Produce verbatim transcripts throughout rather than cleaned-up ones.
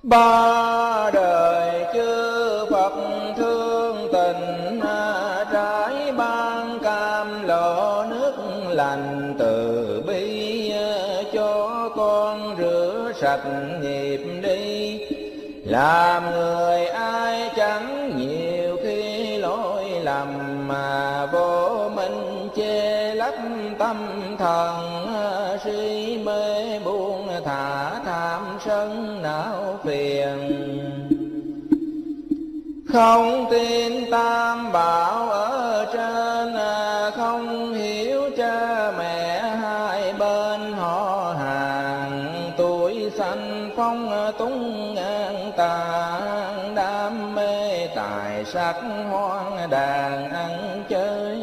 Ba đời chư Phật thương tình, trái ban cam lộ nước lành từ bi, cho con rửa sạch nghiệp đi. Làm người ai chẳng nhiều khi lỗi lầm, mà vô minh che lấp tâm thần, si mê buông thả tham sân não phiền. Không tin tam bảo ở trên, không hiểu cha mẹ hai bên họ hàng. Tuổi sanh phong túng ngang tàn, đam mê tài sắc hoang đàn ăn chơi.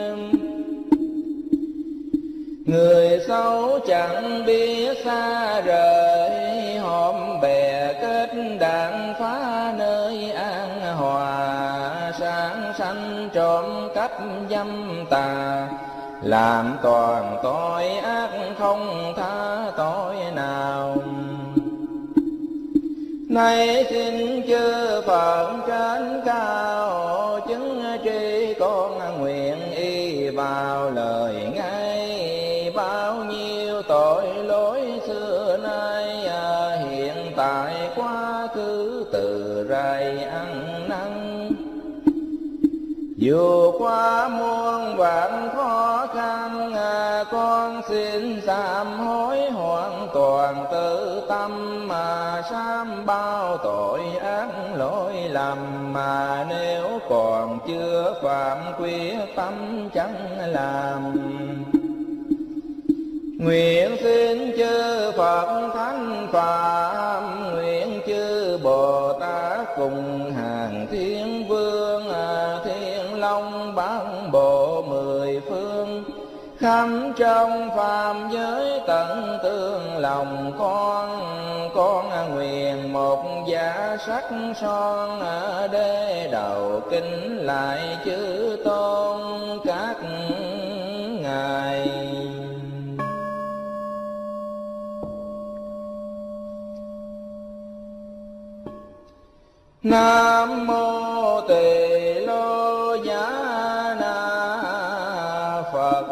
Người xấu chẳng biết xa rời, họm bè kết đàn phá nơi an hòa. Sáng sanh trộm cắp dâm tà, làm toàn tội ác không tha tội nào. Nay xin chư Phật trên cao, chứng tri con nguyện y vào lời ngay. Bao nhiêu tội lỗi xưa nay, hiện tại quá khứ từ rày ăn năn. Dù qua muôn vạn khó khăn, con xin sám hối hoàn toàn tự tâm. Mà sám bao tội ác lỗi lầm, mà nếu còn chưa phạm quyết tâm chẳng làm. Nguyện xin chư Phật Thánh Phạm, nguyện chư Bồ Tát cùng hàng thiên vương, Thiên Long bán bộ mười phương. Khắp trong phàm giới tận tương lòng con, con nguyện một giả sắc son, đế đầu kính lại chư tôn các ngài. Nam mô Tỳ Lô Giá Na Phật.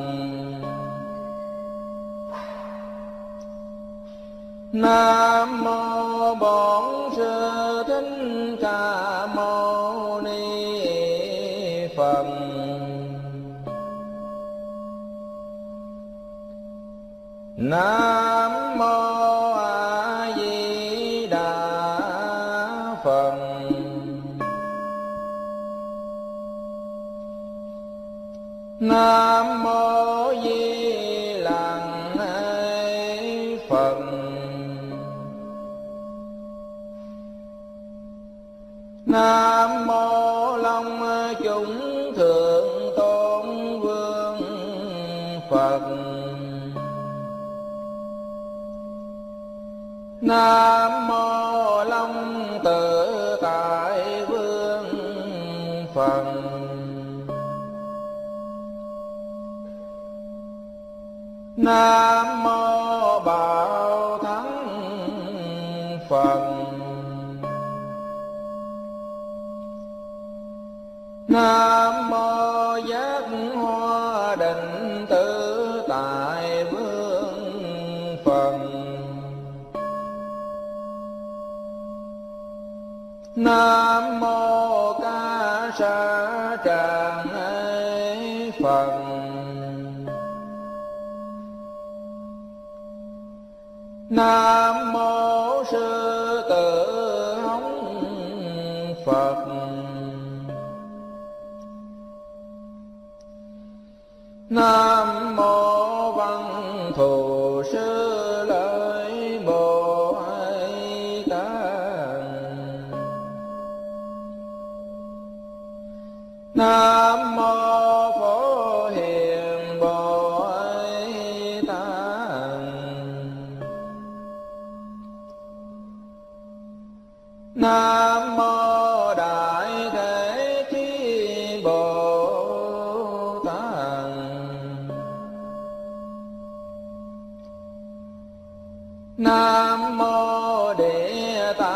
Nam mô Bổn Sư Thích Ca Mâu Ni Phật. Nam mô A Di Đà Phật. Nam mô Di Lặc Phật. Nam mô Long Chúng Thượng Tôn Vương Phật. Nam mô Long Tự Tại Vương Phật. Nam mô Bảo Thắng Phật. Nam mô Giác Hoa Định Tự Tại Vương Phật. Nam mô Ca Sa Tràng Phật. Nam mô Sư Tử Hống Phật. Nam mô Văn Thù Sư Lợi Bồ Tát. Nam mô Phổ Hiền Bồ Tát. Nam mô Đại Thế Chí Bồ Tát. Nam mô Địa Tạng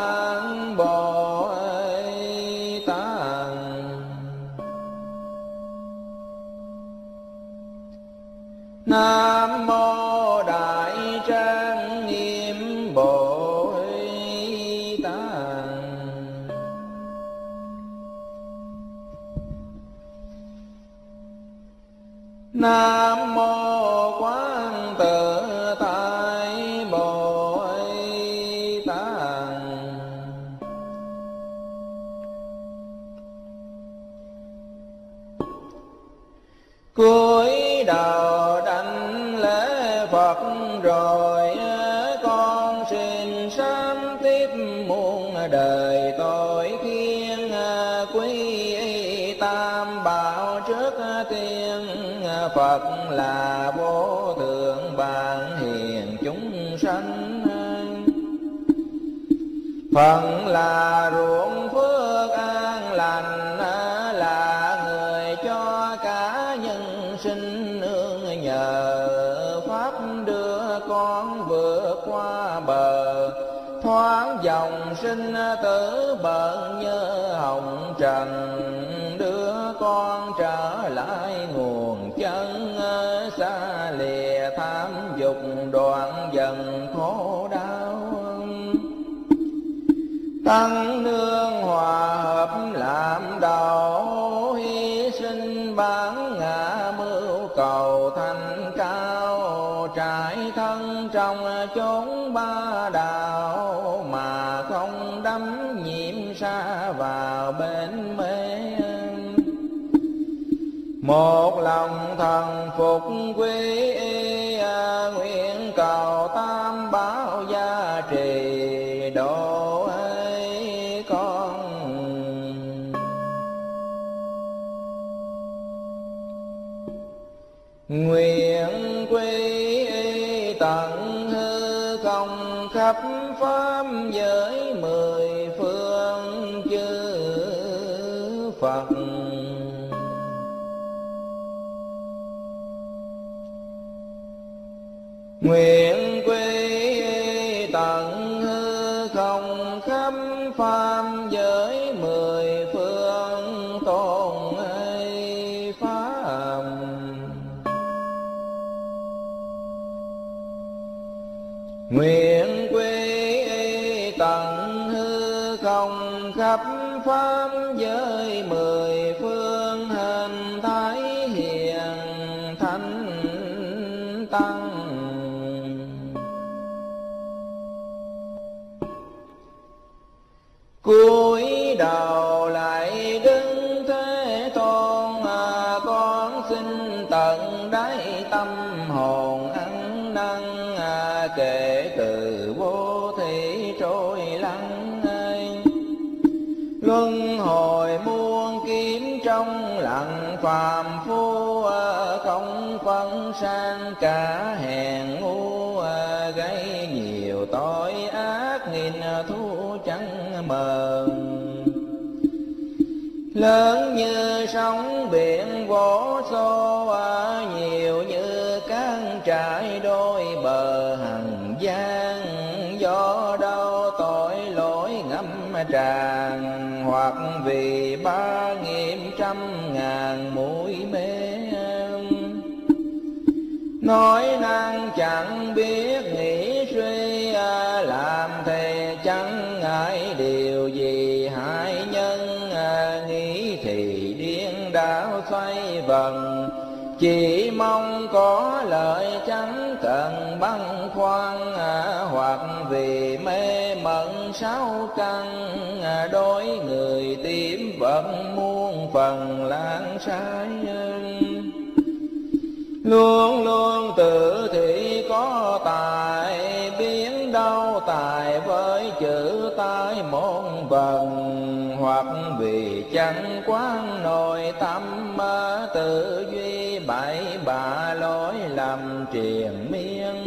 con rồi con xin sám tiếp muôn đời tội khiên quý tam bảo trước tiên Phật là vô thượng bạn hiền chúng sanh phần là ruộng phước an lành là người cho cả nhân sinh nương nhờ pháp đưa con vượt qua bờ thoáng dòng sinh tử bận như hồng trần đưa con trở lại nguồn chân xa lìa tham dục đoạn dần khổ đau tăng nương hòa hợp làm đầu hy sinh bán ngã mưu cầu thành cao trải thân trong chốn ba đạo mà không đắm nhiễm xa vào bên mê một lòng thần phục quy y nguyện cầu tam bảo gia trì độ ấy con nguyện quy y tận hư không khắp pháp giới mười phương chư Phật nguyện quy tận hư không khắp pháp giới mười phương tôn ấy pháp nguyện quy tận hư không khắp pháp giới mười phương hình thái hiền thánh tăng cúi đầu lại đứng thế tôn à, con xin tận đáy tâm hồn ăn năn à, kể từ vô thị trôi lắng ai luân hồi muôn kiếm trong lặng phàm phu à, không phân sang cả hèn ngu à, gây nhiều tội ác nghìn thu chẳng mờ lớn như sóng biển vỗ xô à, nhiều như cán trải đôi bờ hằng gian do đâu tội lỗi ngâm tràn hoặc vì ba nghìn trăm ngàn mũi mê nói năng chẳng biết nghĩ suy à, làm thề chẳng ngại điều gì hại nhân à, nghĩ thì điên đảo xoay vần chỉ mong có lợi chẳng cần băn khoăn à, hoặc vì mê mẩn sáu căn à, đối người tím vẫn muôn phần lãng sai luôn luôn tự thị có tài biến đâu tài với chữ tai môn vần hoặc vì chẳng quán nội tâm tự duy bậy bạ lối lầm triền miên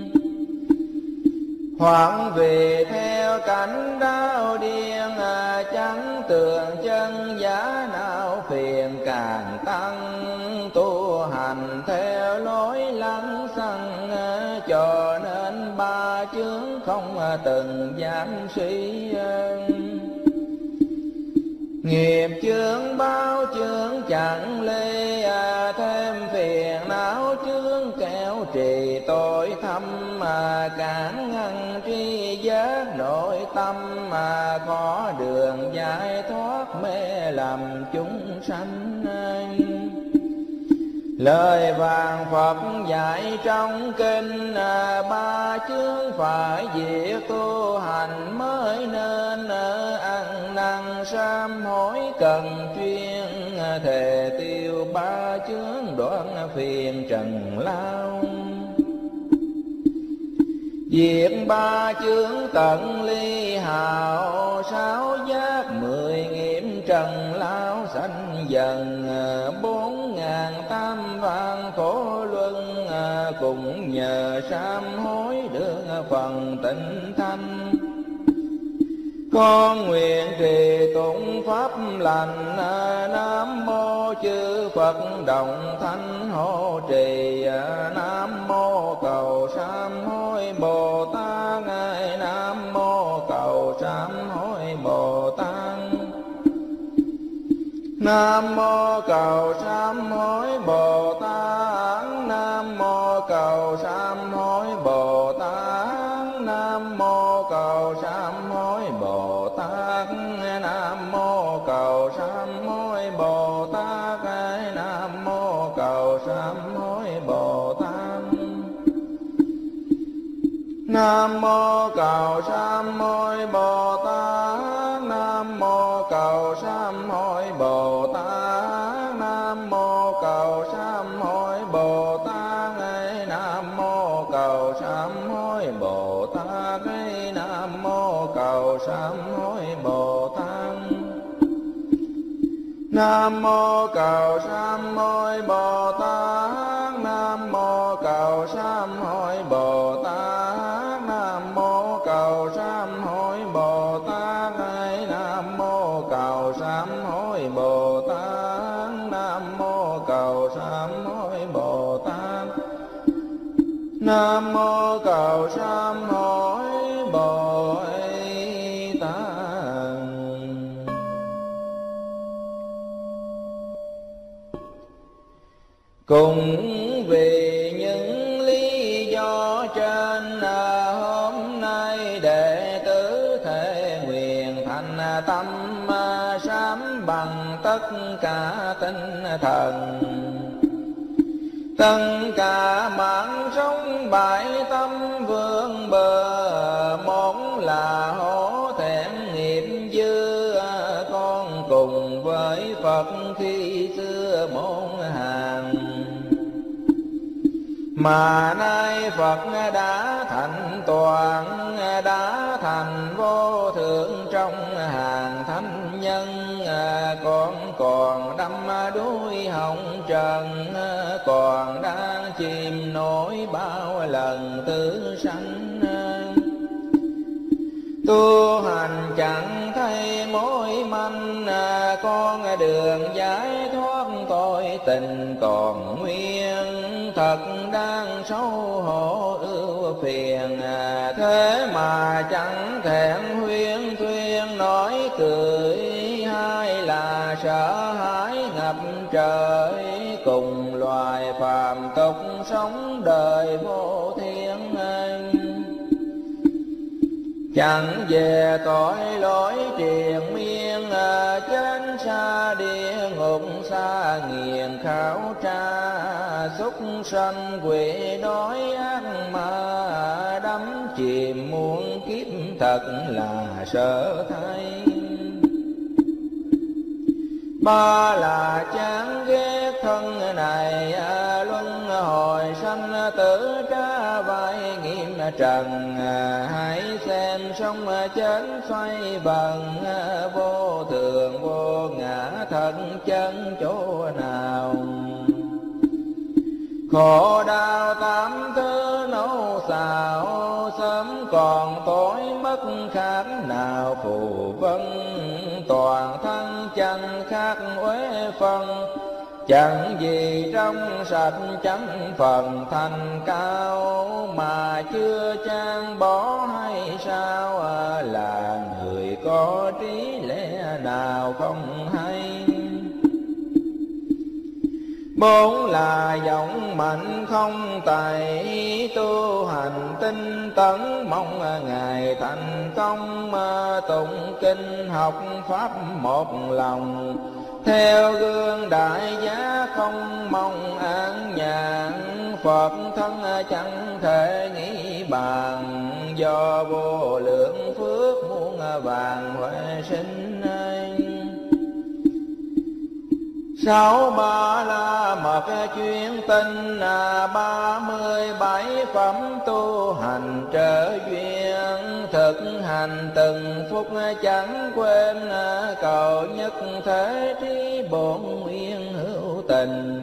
hoặc vì theo cảnh đau điên chẳng tường chân giá nào phiền càng tăng tu hành theo lối lăng xăng cho nên ba chướng không từng dám suy nghiệp chướng bao chướng chẳng lê à, thêm phiền não chướng kéo trì tội thâm mà cản ngăn tri giác nội tâm mà có đường giải thoát mê lầm chúng sanh lời vàng Phật dạy trong kinh à, ba chướng phải diệt tu hành mới nên à, ăn năn sám hối cần chuyên à, thề tiêu ba chướng đoạn phiền trần lao diệt ba chướng tận ly hào, sáu giác mười nghiệm trần lao sanh dần. Bốn ngàn tam vạn khổ luân, cùng nhờ sám hối được phần tịnh thanh. Con nguyện trì tụng pháp lành, Nam mô chư Phật đồng thanh hộ trì. Nam mô cầu sám hối Bồ Tát, Nam mô cầu sám hối Bồ Tát. Nam mô cầu sám hối Bồ Tát, Nam mô cầu sám hối Bồ Tát, Nam mô cầu sám hối Bồ Tát, Nam mô cầu sám hối Bồ Tát, Nam mô cầu sám hối Bồ Tát. Nam mô cầu sám hối Bồ Tát, Nam mô cầu sám hối Bồ Tát, Nam mô cầu sám hối Bồ Tát, Nam mô cầu sám hối Bồ Tát, Nam mô cầu sám hối Bồ Tát. Nam mô cầu sám hối Bồ Tát, Nam mô cầu sám hối Bồ Tát, Nam mô cầu sám hối Bồ Tát, Nam mô cầu sám hối Bồ Tát, Nam mô cầu sám hối Bồ Tát, Nam mô cầu sám hối Bồ Tát. Cùng vì những lý do trên, hôm nay đệ tử thể nguyện thành tâm sám bằng tất cả tinh thần. Tất cả mạng sống bại tâm vương bờ, một là hổ thẹn nghiệp dư. Con cùng với Phật khi xưa môn hàng, mà nay Phật đã thành toàn, đã thành vô thượng trong hàng thánh nhân. Con còn đắm đuối hồng trần, còn đang chìm nổi bao lần tử sanh. Tu hành chẳng thấy mối manh, con đường giải thoát tội tình còn nguyên. Thật đang xấu hổ ưu phiền, thế mà chẳng thẹn huyên thuyên nói cười. Hay là sợ hãi ngập trời, cùng loài phàm tục sống đời vô thiên. Chẳng về tội lỗi triền miên, trên xa địa ngục xa nghiền khảo tra. Súc sanh quỷ đói ác ma, đắm chìm muôn kiếp thật là sợ thay. Ba là chán ghét thân này, luân hồi sanh tử tra vai nghiêm trần. Hãy xem sống chết xoay vần, vô thường vô ngã thân chân chỗ nào. Khổ đau tám thứ nấu xào, sớm còn tối mất khác nào phù vân. Toàn thân chẳng khác uế phân, chẳng gì trong sạch chẳng phần thành cao. Mà chưa chan bỏ hay sao, là người có trí lẽ nào không hay. Bốn là giọng mạnh không tài, tu hành tinh tấn mong ngày thành công. Tụng kinh học pháp một lòng, theo gương đại giá không mong an nhàn. Phật thân chẳng thể nghĩ bàn, do vô lượng phước muôn vàng huệ sinh. Sáu ba la mật chuyên tinh, ba mươi bảy phẩm tu hành hành trợ duyên, thực hành từng phút chẳng quên, cầu nhất thế trí bổn nguyên hữu tình.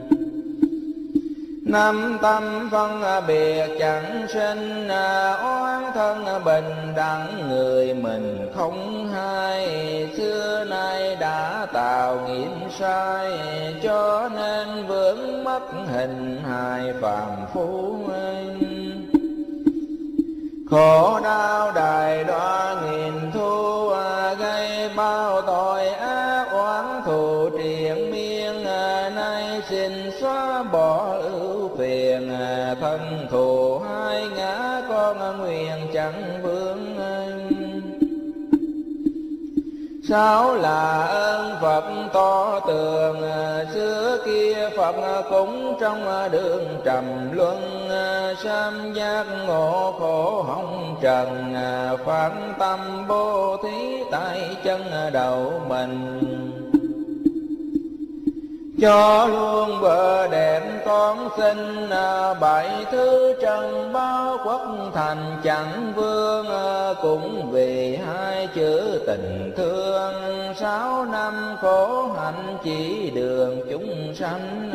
Năm tâm phân biệt chẳng sinh, oán thân bình đẳng người mình không hay. Xưa nay đã tạo nghiệp sai, cho nên vướng mất hình hài phàm phu. Khổ đau đài đoa nghìn thu, gây bao tội ác oán thù triền miên. Nay xin xóa bỏ ưu phiền, thân thù hai ngã con nguyện chẳng vướng. Sáu là ơn Phật to tường, xưa kia Phật cũng trong đường trầm luân. Sam giác ngộ khổ hồng trần, phán tâm bố thí tại chân đầu mình. Cho luôn bờ đệm con xin, bảy thứ trần bao quốc thành chẳng vương. Cũng vì hai chữ tình thương, sáu năm khổ hạnh chỉ đường chúng sanh.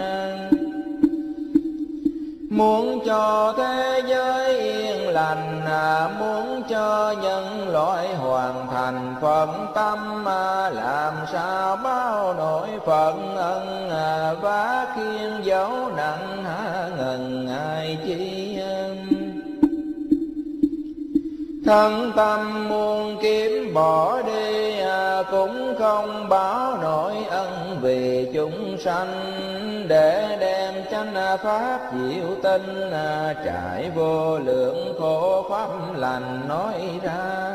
Muốn cho thế giới yên lành, muốn cho nhân loại hoàn thành phận tâm. Làm sao bao nỗi phận ân, vá khiên dấu nặng há ngần ai chi. Thân tâm muôn kiếm bỏ đi, cũng không báo nổi ân vì chúng sanh. Để đem chánh pháp diệu tinh, trải vô lượng khổ pháp lành nói ra.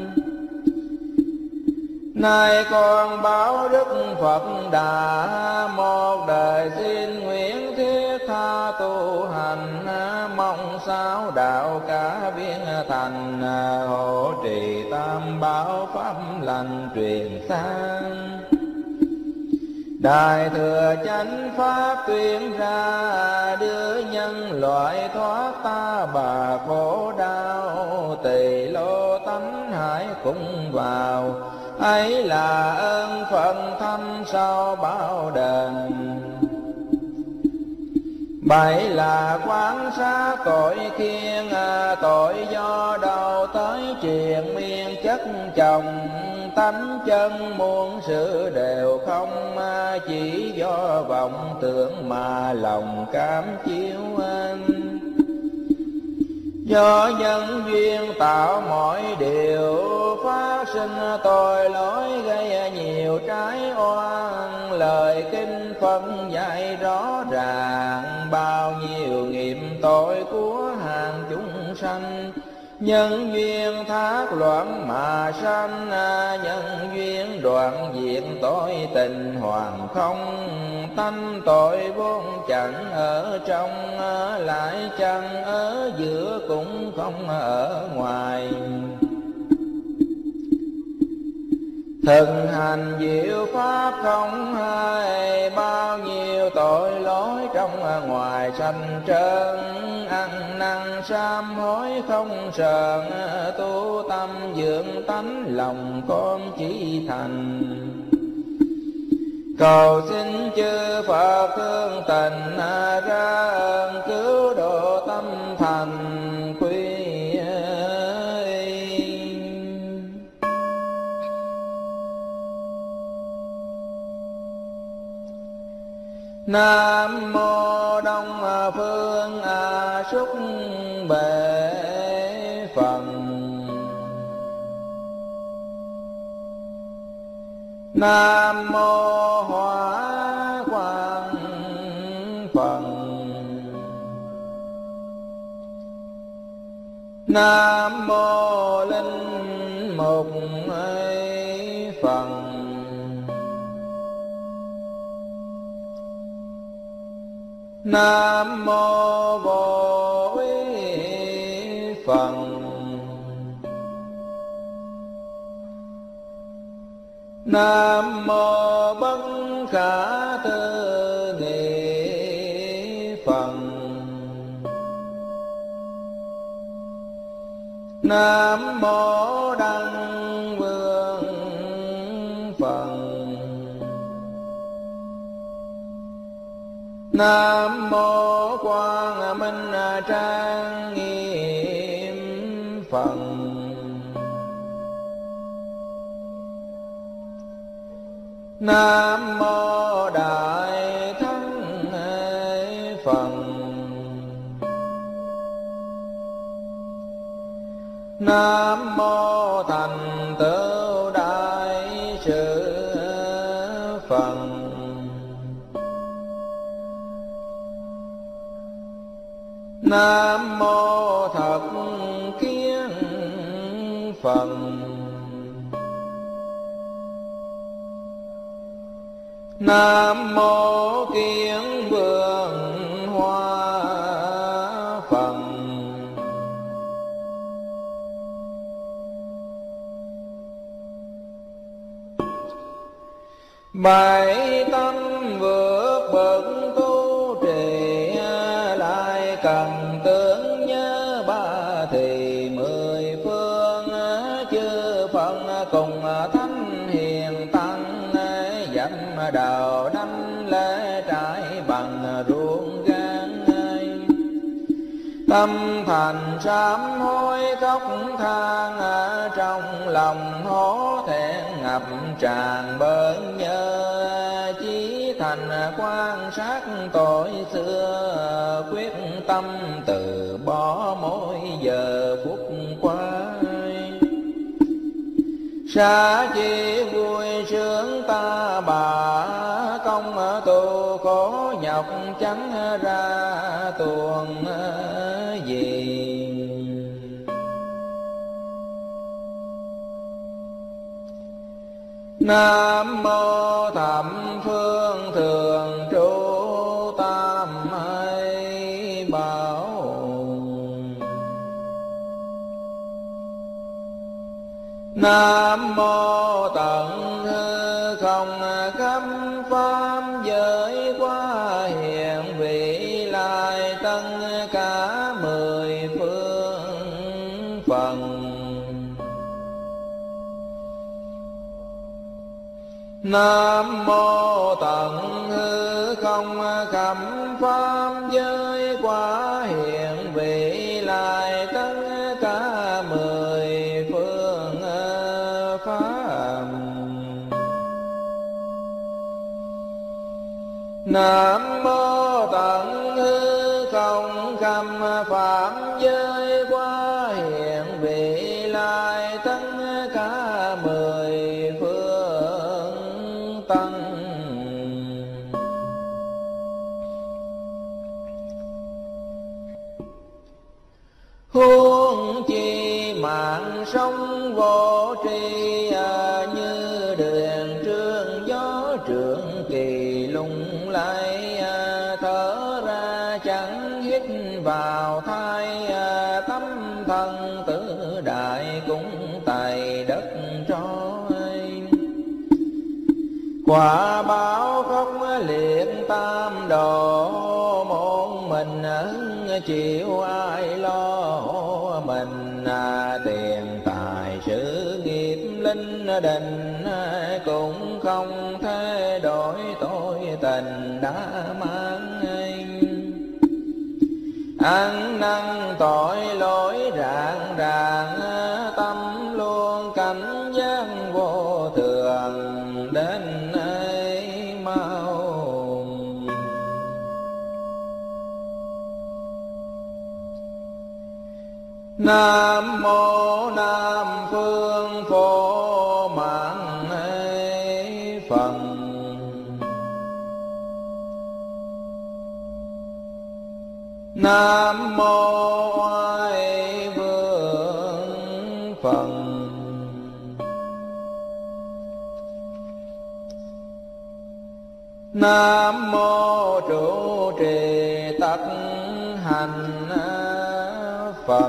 Nay con báo đức Phật Đà, một đời xin nguyện thiết tha tu hành. Mong sao đạo cả biến thành, hộ trì tam bảo pháp lành truyền sang. Đại thừa chánh pháp tuyên ra, đưa nhân loại thoát ta bà khổ đau. Tỳ lô tánh hải cũng vào, ấy là ơn phận thâm sau bao đền. Bảy là quán sát tội khiên, tội do đâu tới triền miên chất chồng. Tánh chân muôn sự đều không, chỉ do vọng tưởng mà lòng cám chiếu anh. Do nhân duyên tạo mọi điều, phát sinh tội lỗi gây nhiều trái oan. Lời kinh phân dạy rõ ràng, bao nhiêu nghiệp tội của hàng chúng sanh. Nhân duyên thác loạn mà sanh, nhân duyên đoạn diệt tội tình hoàn không. Tánh tội vốn chẳng ở trong, lại chẳng ở giữa cũng không ở ngoài. Thực hành diệu pháp không hay, bao nhiêu tội lỗi trong ngoài sanh trơn. Ăn năn sám hối không sờn, tu tâm dưỡng tánh lòng con chỉ thành. Cầu xin chư Phật thương tình, ra ơn cứu độ tâm thành quy. Nam mô Đông Phương A Súc Bệ Phật. Nam mô Hóa Quang Phật. Nam mô Linh Mục Phật. Nam mô Vô Úy Phật. Nam mô Bất Khả Tư Nghị Phật. Nam mô Đăng Vương Phật. Nam mô Quang Minh Trang Nghiêm Phật. Nam mô Đại Thắng Phật. Nam mô Thành Tựu Đại Sự Phật. Nam mô Thật Kiến Phật. Nam mô Kiến Vượng Hoa Phật. Bảy tâm vượt bậc tu trì, lại cần tưởng nhớ ba thì mười phương chư Phật cùng thánh hiền tăng dặm đầu đảnh lễ trải bằng ruộng gan. Tâm thành sám hối khóc than, trong lòng hổ thẹn ngập tràn bớn nhớ. Chí thành quan sát tội xưa, quyết tâm từ bỏ mỗi giờ phút qua. Xa chi vui sướng ta bà, công tu khổ nhọc chẳng ra tuồng gì. Nam mô Thập Phương Thường Trụ Tam Hay Bảo. Nam mô Tận Hư Không Khắp Pháp Giới Quá Hiện Vị Lai tất cả mười phương phần. Nam mô Tận Hư Không Khắp Pháp Giới Quá Hiện Vị Lai tất cả mười phương pháp. Nam mô Tận Hư Không Khắp Pháp Giới Quá Hiện Vị Lai tất cả mười phương tăng. Huống chi mạng sống vô tri, như đường trương gió trượng kỳ lung lay. Thở ra chẳng hít vào thai, tâm thân tử đại cũng tại đất trôi. Quả báo khóc liệt tam độ, một mình chịu ai lo. Mình tiền tài sự nghiệp linh đình, cũng không thể đổi tội tình đã mang. Ăn năn tội lỗi rạng ràng, tâm luôn cảnh giác vô thường đến ấy mau. Nam mô Nam Phương Phổ Mạng Phật. Nam mô Oai Vương Phật. Nam mô Trụ Trì Tất Hành Phật.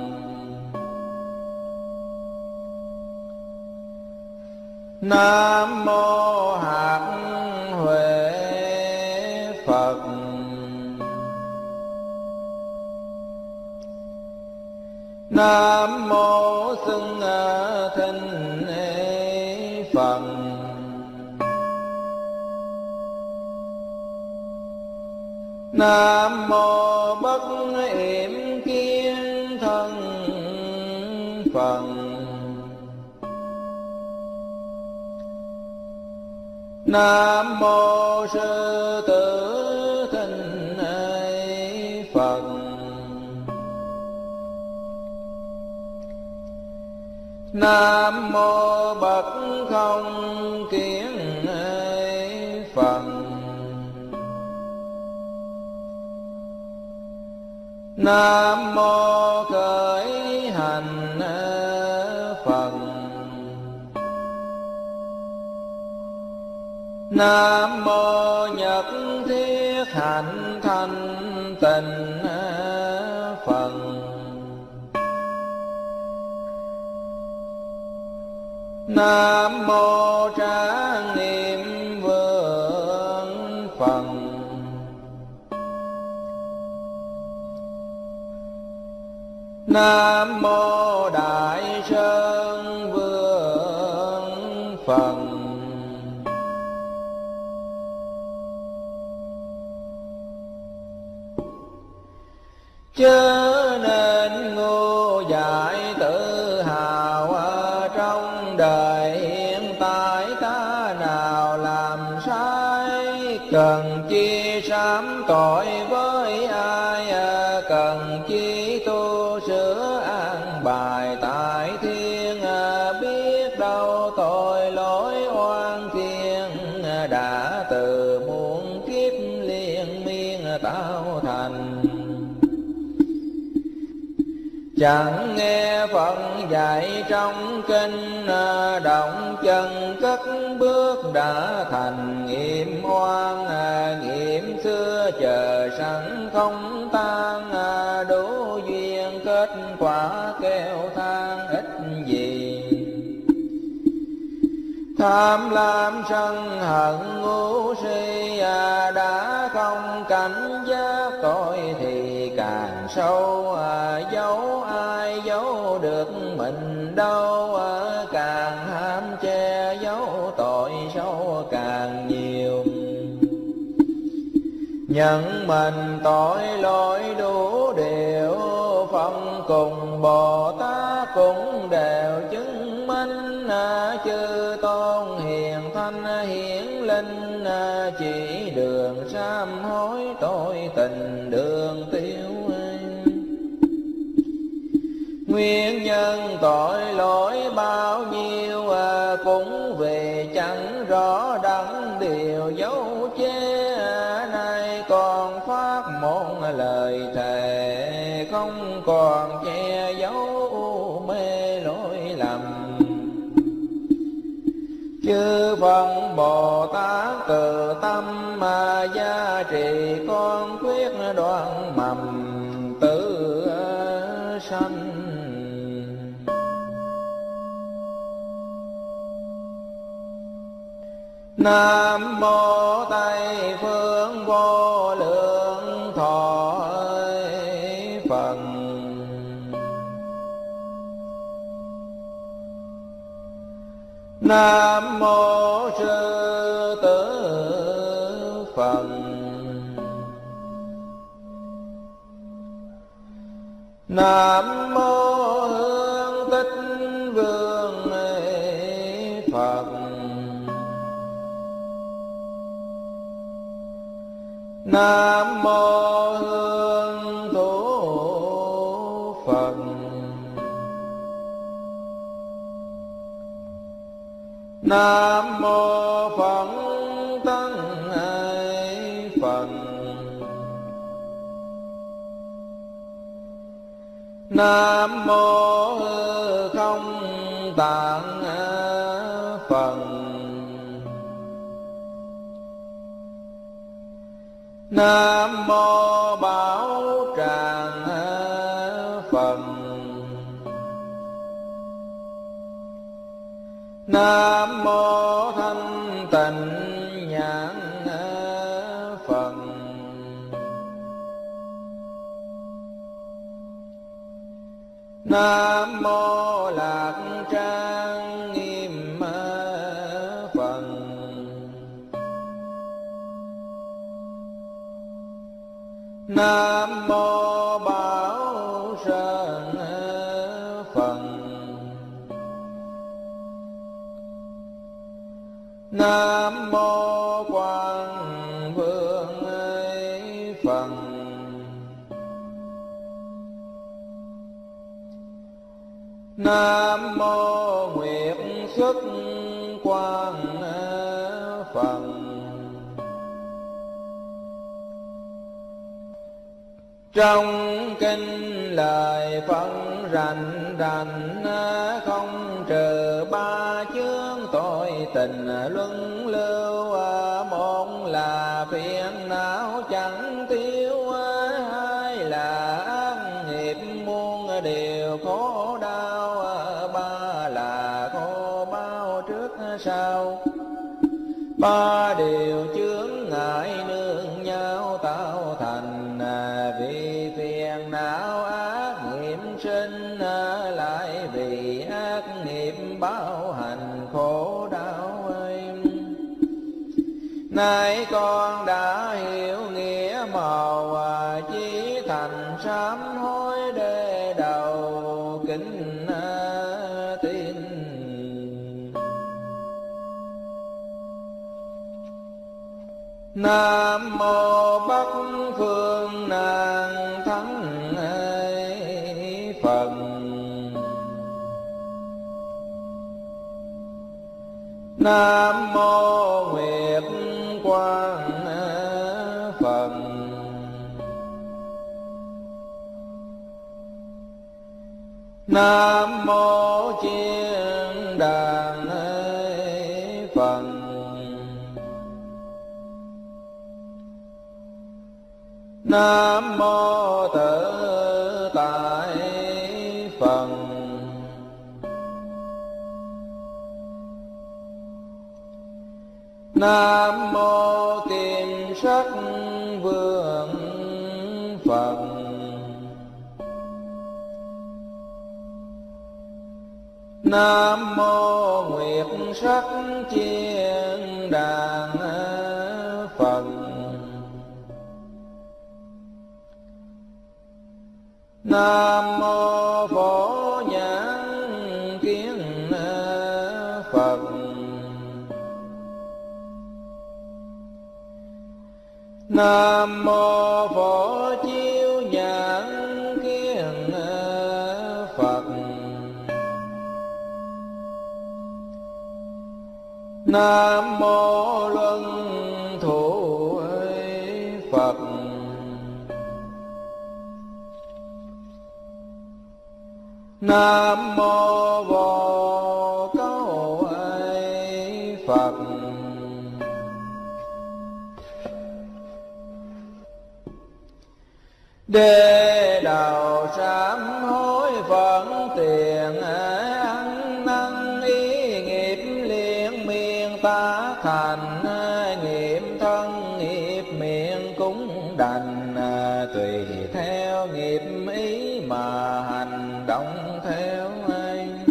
Nam mô Hạt Huệ Phật. Nam mô Xưng Thinh Phật. Nam mô Bất Yểm Kiến Thân Phật. Nam mô Sư Tử Thinh Phật. Nam mô Bậc Không Kiến Phật. Nam mô Khởi Hành Phật. Nam mô Nhất Thiết Hạnh Thanh Tịnh Phật. Nam mô Trang Nghiêm Vương Phật. Nam mô Đại Sơn Vương Phật. Chớ nên ngu dại tự hào ở trong đời hiện tại, ta nào làm sai cần chi sám tội với ai, cần chi tu sửa an bài tại thiên, biết đâu tội lỗi oan thiên đã từ muôn kiếp liên miên tạo thành. Chẳng nghe Phật dạy trong kinh, động chân cất bước đã thành nghiệp oan, nghiệp xưa chờ sẵn không tan, đủ duyên kết quả kêu than ít gì. Tham lam sân hận ngu si đã không cảnh giác tội thì càng sâu, giấu ai giấu được mình đâu, càng ham che giấu tội sâu càng nhiều. Nhận mình tội lỗi đủ điều, phong cùng Bồ Tát cũng đều chứng minh, chư tôn hiền thanh hiển linh chỉ đường sám hối tội tình đường tiêu. Nguyên nhân tội lỗi bao nhiêu cũng vì chẳng rõ đắng điều dấu che, nay còn phát một lời thề không còn che giấu mê lỗi lầm. Chư Phật Bồ Tát từ tâm mà gia trì con quyết đoạn mầm tự sanh. Nam mô Tây Phương Vô Lượng Thọ Phật. Nam mô Sư Tử Phật. Nam mô Hương Tích Vương Phật. Nam mô Hương Thủ Phật. Nam mô Phật Tăng Phật. Nam mô Hư Không Tạng Phật. Nam mô Bảo Tràng Phật. Nam mô Thanh Tịnh Nhãn Phật. Nam mô Lạc Trang Nghiêm Phật. Nam mô Bảo Sơn Phật. Nam mô Quang Vương Phật. Nam mô Nguyệt Xuất Quang Phật. Trong kinh lời Phật rành rành, không trừ ba chướng tội tình luân lưu. Một là phiền não chẳng tiêu, hai là ác nghiệp muôn điều khổ đau, ba là khổ bao trước sau. Ba điều chướng ngại nương nhau tạo thành, vì phiền não ác nghiệp sinh, lại vì ác nghiệp báo hành khổ đau ấy. Nay con đã hiểu nghĩa màu, chí thành sám hối để đầu kính tin. Nam mô Bắc Phương Nan Thắng Phật. Nam mô Nguyệt Quang Phật. Nam mô Chiên Đàn Phật. Nam mô Tự Tại Phật. Nam mô Kim Sắc Vương Phật. Nam mô Nguyệt Sắc Chiên Đàn Phật. Nam mô Phổ Nhãn Kiến Phật. Nam mô Phổ Chiếu Nhãn Kiến Phật. Nam mô Luân Thủ Phật. Nam mô Vô Câu Phật. Đế đầu sám hối phận tiền, ăn năn ý nghiệp liên miên tá thành. Nghiệp thân nghiệp miệng cũng đành, tùy theo nghiệp ý mà hành động theo anh.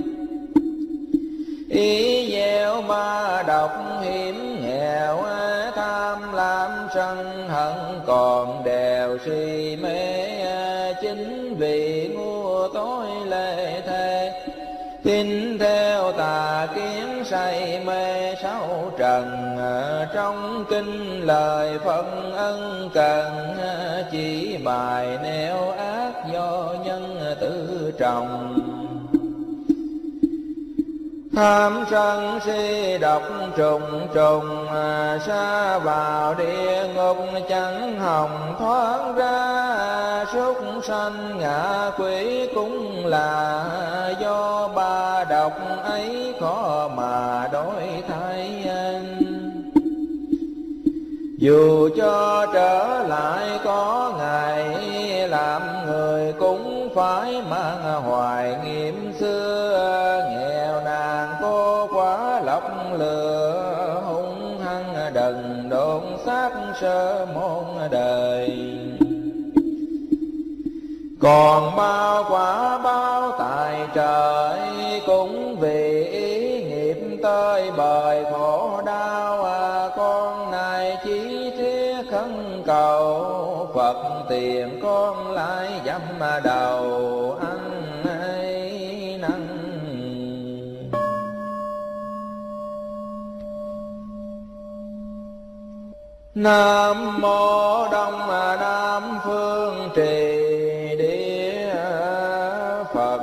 Ý gieo ba độc hiểm nghèo, tham lam sân hận còn đều si mê. Chính vì ngu tối lệ thế, tin theo tà kiến say mê sáu trần. Trong kinh lời phân ân cần, chỉ bài nẻo ác do nhân tự trọng. Tham sân si độc trùng trùng, sa vào địa ngục chẳng hòng thoát ra. Súc sanh ngạ quỷ cũng là do ba độc ấy khó mà đổi thay. Dù cho trở lại có ngày, làm người cũng phải mang hoài nghiệm xưa. Nghèo nàn cô quá lọc lừa, hung hăng đần độn sát sơ môn đời. Còn bao quả bao tạ trời cũng vì ý nghiệp tới bời khổ đau. À, con này chỉ thiết khấn cầu Phật tiền con lại dám đầu ăn ấy năn. Nam mô Đông Nam Phương Trì Địa Phật.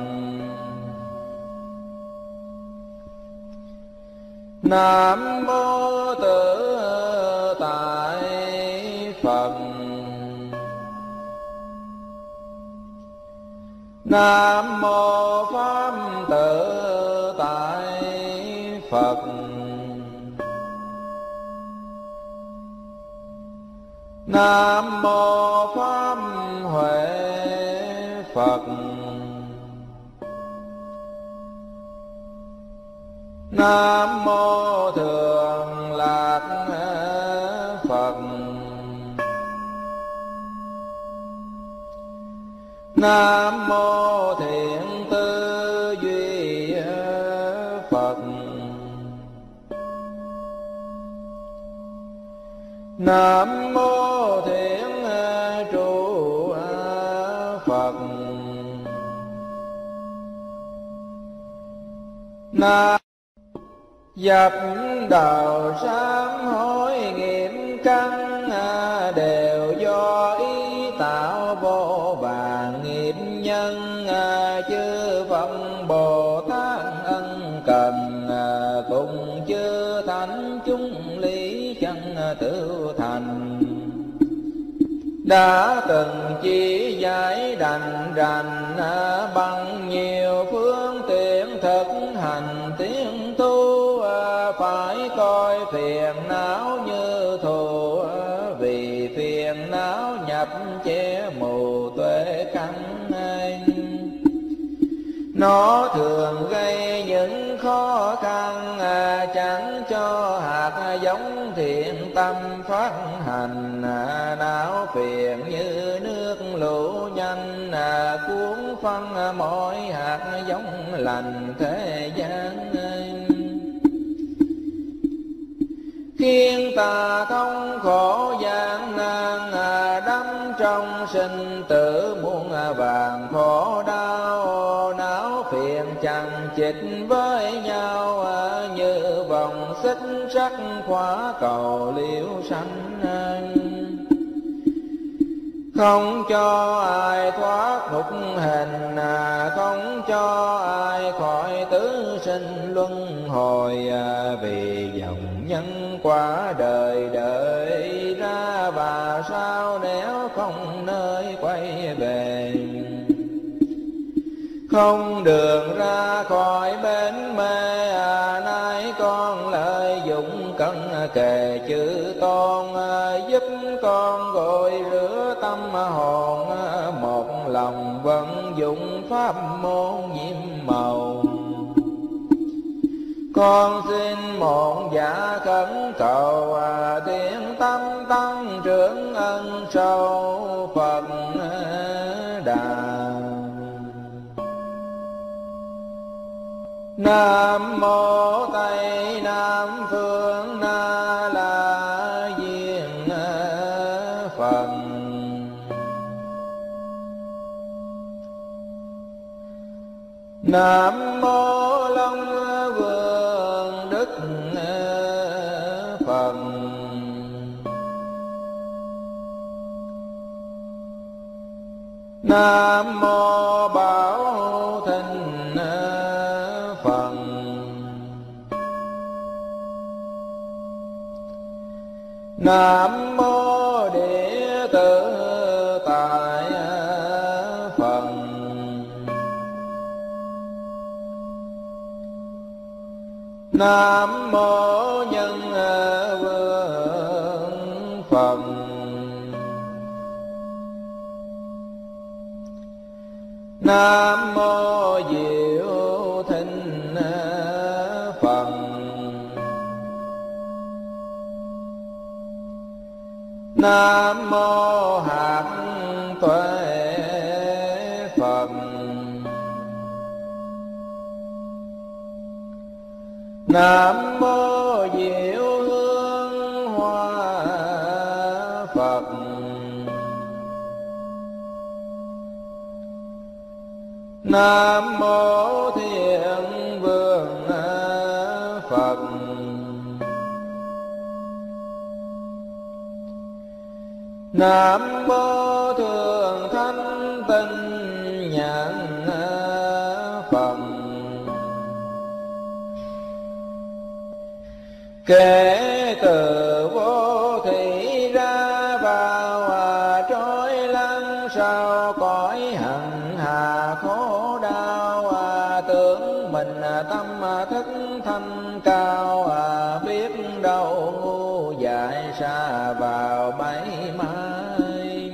Nam mô Tự Tại Phật. Nam mô Pháp Tự Tại Phật. Nam mô Pháp Huệ Phật. Nam mô Thường Lạc Phật. Nam mô Thiện Tư Duy Phật. Nam mô Thiện Trụ Phật. Nam dập đầu sám hối nghiệp căn đều do ý tạo vô vàn nghiệp nhân. Chư Phật Bồ Tát ân cần cùng chư thánh chúng lý chân tự thành. Đã từng chỉ giải đành rành bằng nhiều phương tiện thực hành tiến tu. Phải coi phiền não như thù vì phiền não nhập che mù tuệ căn. Nó thường gây những khó khăn chẳng cho hạt giống thiện tâm phát hành. Não phiền như nước lũ nhanh cuốn phân mọi hạt giống lành thế gian. Khiến ta không khổ gian nan đắm trong sinh tử muôn vàng khổ đau. Não phiền chằng chịt với nhau như vòng xích sắt khóa cầu liễu sanh. Không cho ai thoát ngục hình, không cho ai khỏi tứ sinh luân hồi. Vì dòng nhân quả đời đợi ra và sao nếu không nơi quay về. Không đường ra khỏi bến mê, nay con lợi dụng cân kề chữ tôn. Giúp con gội rửa tâm hồn, một lòng vận dụng pháp môn nhiệm màu. Con xin một dạ khẩn cầu tiếng tâm tăng trưởng ân sâu Phật Đà. Nam mô Tây Nam Phương Na La Diên Phật. Nam mô Long Vương Đức Phật. Nam mô Bảo Thịnh Phật. Nam mô Địa Tự Tại Phật. Nam mô Nhân Vương Phật. Nam mô Diệu Thịnh Phật. Nam mô Hạt Tuệ Phật. Nam mô Diệu Hương Hoa Phật. Nam mô Thiện Vương Phật. Nam mô Thường Thanh Tịnh Nhãn Phật. Kể từ vô thủy ra vào trôi lăn sau cõi hạnh hà khổ đau, tưởng mình tâm thức thanh cao, biết đâu ngu dại xa vào bẫy mai.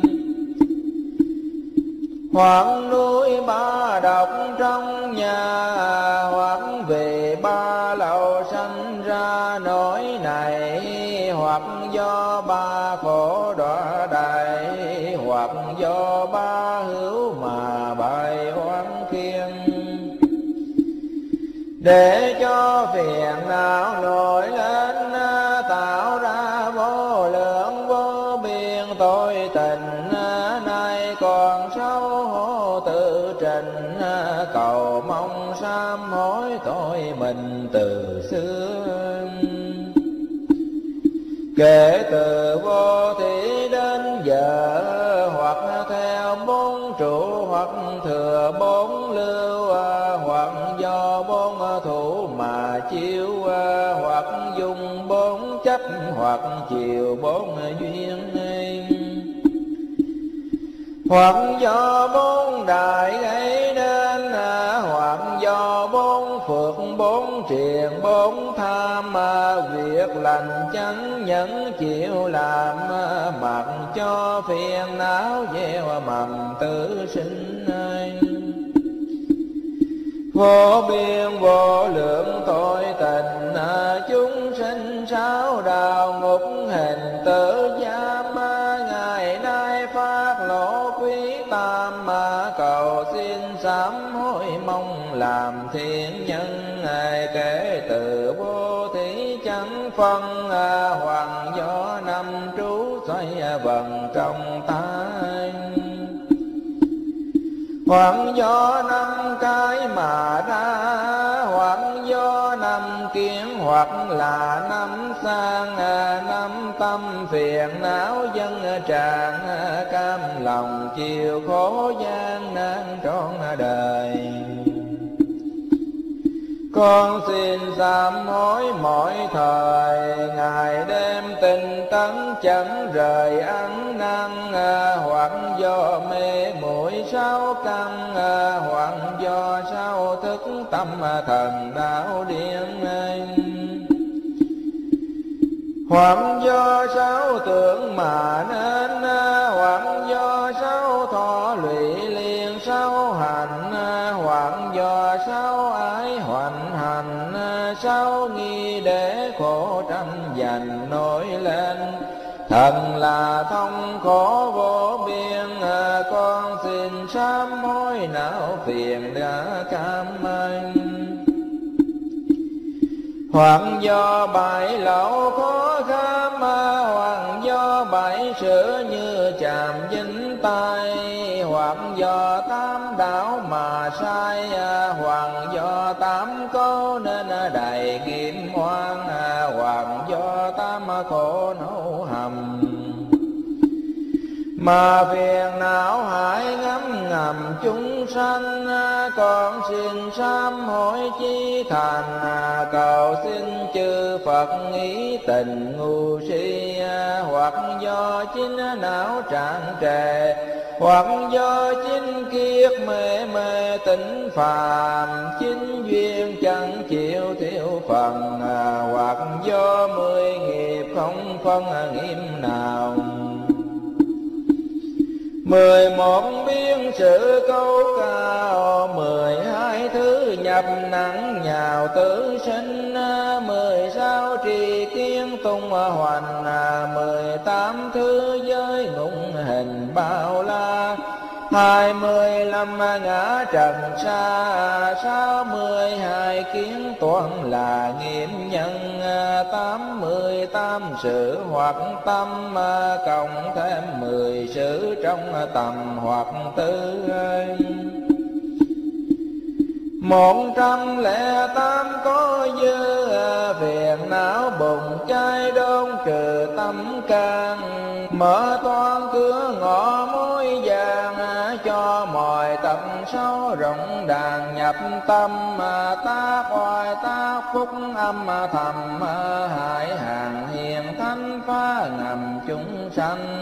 Hoặc núi ba độc trong nhà, hoặc về ba lầu sanh ra nỗi này, hoặc do ba khổ đọa đầy, hoặc do ba hữu mà bài oán khiên. Để cho phiền não nổi lên, tạo ra vô lượng vô biên tội tình, nay còn xấu hổ tự trình, cầu mong sám hối tội mình từ xưa. Kể từ vô thủy đến giờ, hoặc theo bốn trụ, hoặc thừa bốn lưu, hoặc do bốn thủ mà chiếu, hoặc dùng bốn chấp, hoặc chiều bốn duyên, hoặc do bốn đại gây nên, hoặc do bốn phước bốn triền bốn tham, việc lành chẳng nhẫn chịu làm, mặc cho phiền não gieo mầm tử sinh. Vô biên vô lượng tội tình, chúng sinh sáu đạo ngục hình tử giam, ngày nay phát lộ quý tam, cầu xin sám hối mong làm thiện nhân. Kể từ vô thủy chẳng phân, hoàng do năm trú xoay vần trong tay, hoặc do năm cái mà ra, hoặc do năm kiến, hoặc là năm sang, năm tâm phiền não dân tràn, cam lòng chịu khổ gian nan trọn đời. Con xin sám hối mỗi thời, ngày đêm tinh tấn chẳng rời ăn năn, hoặc do mê muội sáu căn, hoặc do sao thức tâm thần đạo điên, hoặc do sáu tưởng mà nên, hoặc do sáu thọ lụy liền sáu hành, hoặc do sáu ái hoành hành, sáu nghi để khổ tranh giành nổi lên. Thần là thông khổ vô biên, con xin sám hối não phiền đã cam anh. Hoặc do bảy lậu khó kham, hoặc do bảy sự như chạm dính tay, hoặc do tám đảo mà sai, hoặc do tám câu nên đầy nghiệp oan, hoặc do tám khổ nấu hầm. Mà phiền não hại ngấm ngầm chúng sanh, con xin sám hối chí thành, cầu xin chư Phật ý tình ngu si, hoặc do chính não trạng trề, hoặc do chính kiết mê mê tỉnh phàm, chính duyên chẳng chịu thiếu phần, hoặc do mười nghiệp không phân nghiêm nào. Mười một biến sự câu cao, mười hai thứ nhập nặng nhào tử sinh, mười sáu trì kiến tung hoành, mười tám thứ giới ngụng hình bao la, hai mươi lăm ngã trần xa, sáu mươi hai kiến toán là nghiệm nhân, tám mươi tám sự hoặc tâm, cộng thêm mười sự trong tầm hoặc tư. Một trăm lẻ tám có dư, phiền não bùng cháy đốn trừ tâm can, mở toan cửa ngõ mối vàng, cho mọi tập sâu rộng đàn nhập tâm, tác oai tác phúc âm thầm, hại hàng hiền thánh phá ngầm chúng sanh.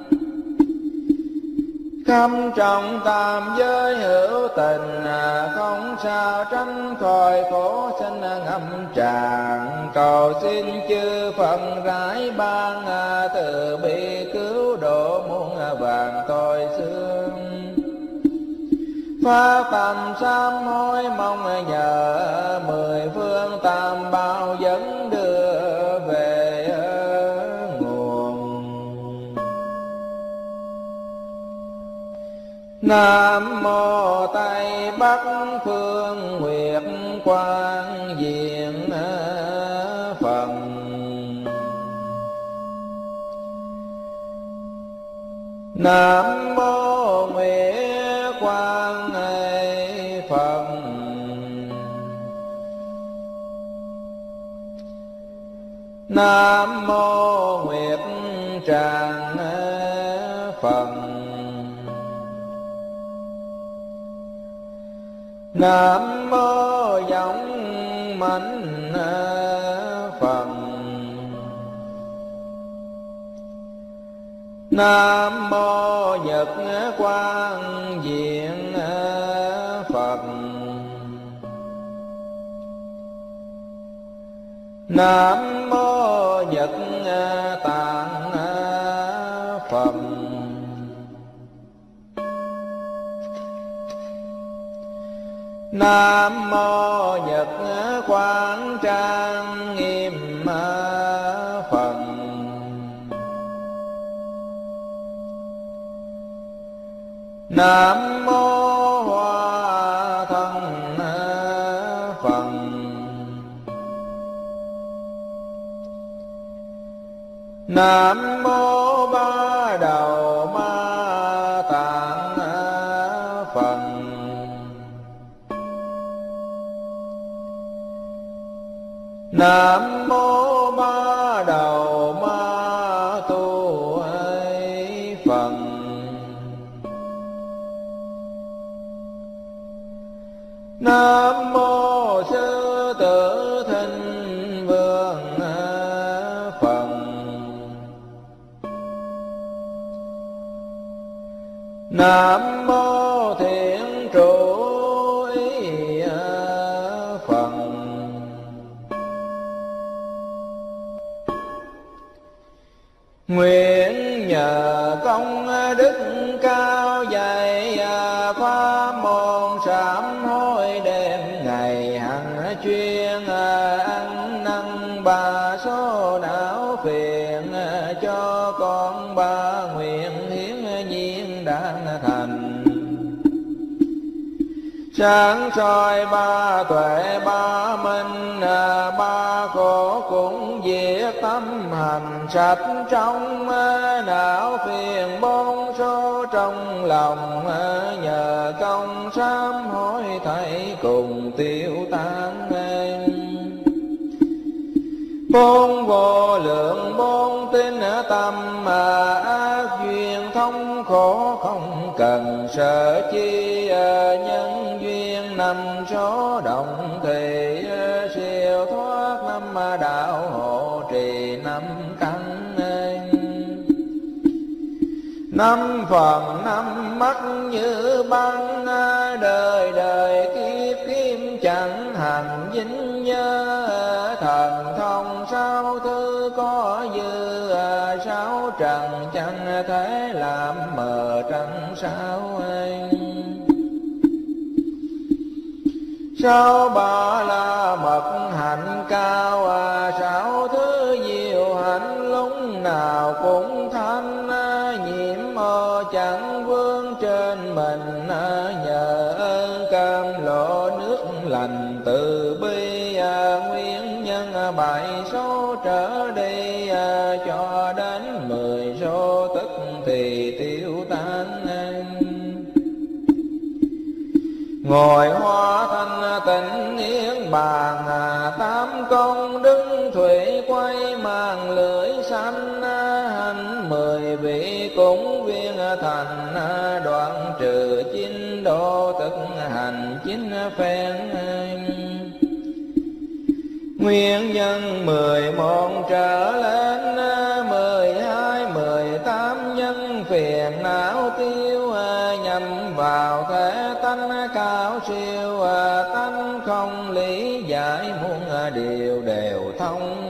Khâm trọng tam giới hữu tình, không sao tránh khỏi khổ sinh ngâm tràn, cầu xin chư Phật rải ban, từ bi cứu độ muôn vàng tội xương. Phá tầm sám hối mong nhờ, mười phương tam bảo dẫn đưa về nguồn. Nam mô Tây Bắc Phương Nguyệt Quang Diện Phật. Nam mô Nguyệt Quang Phật. Nam mô Nguyệt Tràng Phật. Nam mô Giọng Mạnh Phật. Nam mô Nhật Quang Diện Phật. Nam mô Nhật Tạng Phật. Nam mô Nhật Quang Trang Nghiêm Phật. Nam mô Hoa Thân Phật. Nam mô Ba Đầu Ma Tạng Phật. Nam mô Ba Đầu Ma Tu Phật. Nam mô Sư Tử Thinh Vương Phật. Nam mô Thiện Trụ Ý Phật. Nguyện nhờ công đức cao dày, pháp môn sám hối đêm ngày hằng chuyên, ăn năn ba số não phiền, cho con ba nguyện hiến nhiên đang thành. Sáng soi ba tuệ ba minh, ba khổ cũng diệt tâm hành sạch trong, não phiền bốn số trong lòng, nhờ công sám hối thảy cùng tiêu tan. Bốn vô lượng bốn tinh tâm, ác duyên thống khổ không cần sợ chi, nhân duyên năm số động thì, siêu thoát năm đạo hộ trì năm căn. Năm phần năm mắt như băng, đời đời kiếp kiếp chẳng hành dính nhớ. Thần thông sáu thứ có dư, sáu trần chẳng thể làm mờ trăng sao. Sáu ba la mật hạnh cao, sáu thứ diệu hạnh lúc nào cũng thanh. Nhiễm mơ chẳng vương trên mình, nhờ ơn cam lộ nước phước lành từ bi, nguyên nhân bảy số trở đi, cho đến mười số tức thì tiêu tan. Ngồi hoa thanh tịnh niết bàn, tám công đức thủy quay mang lưỡi xanh, hành mười vị cúng viên thành, đoạn trừ chín độ tức hành chín phen. Nguyên nhân mười một trở lên, mười hai mười tám nhân phiền não tiêu, nhằm vào thể tánh cao siêu, tánh không lý giải muôn điều đều thông.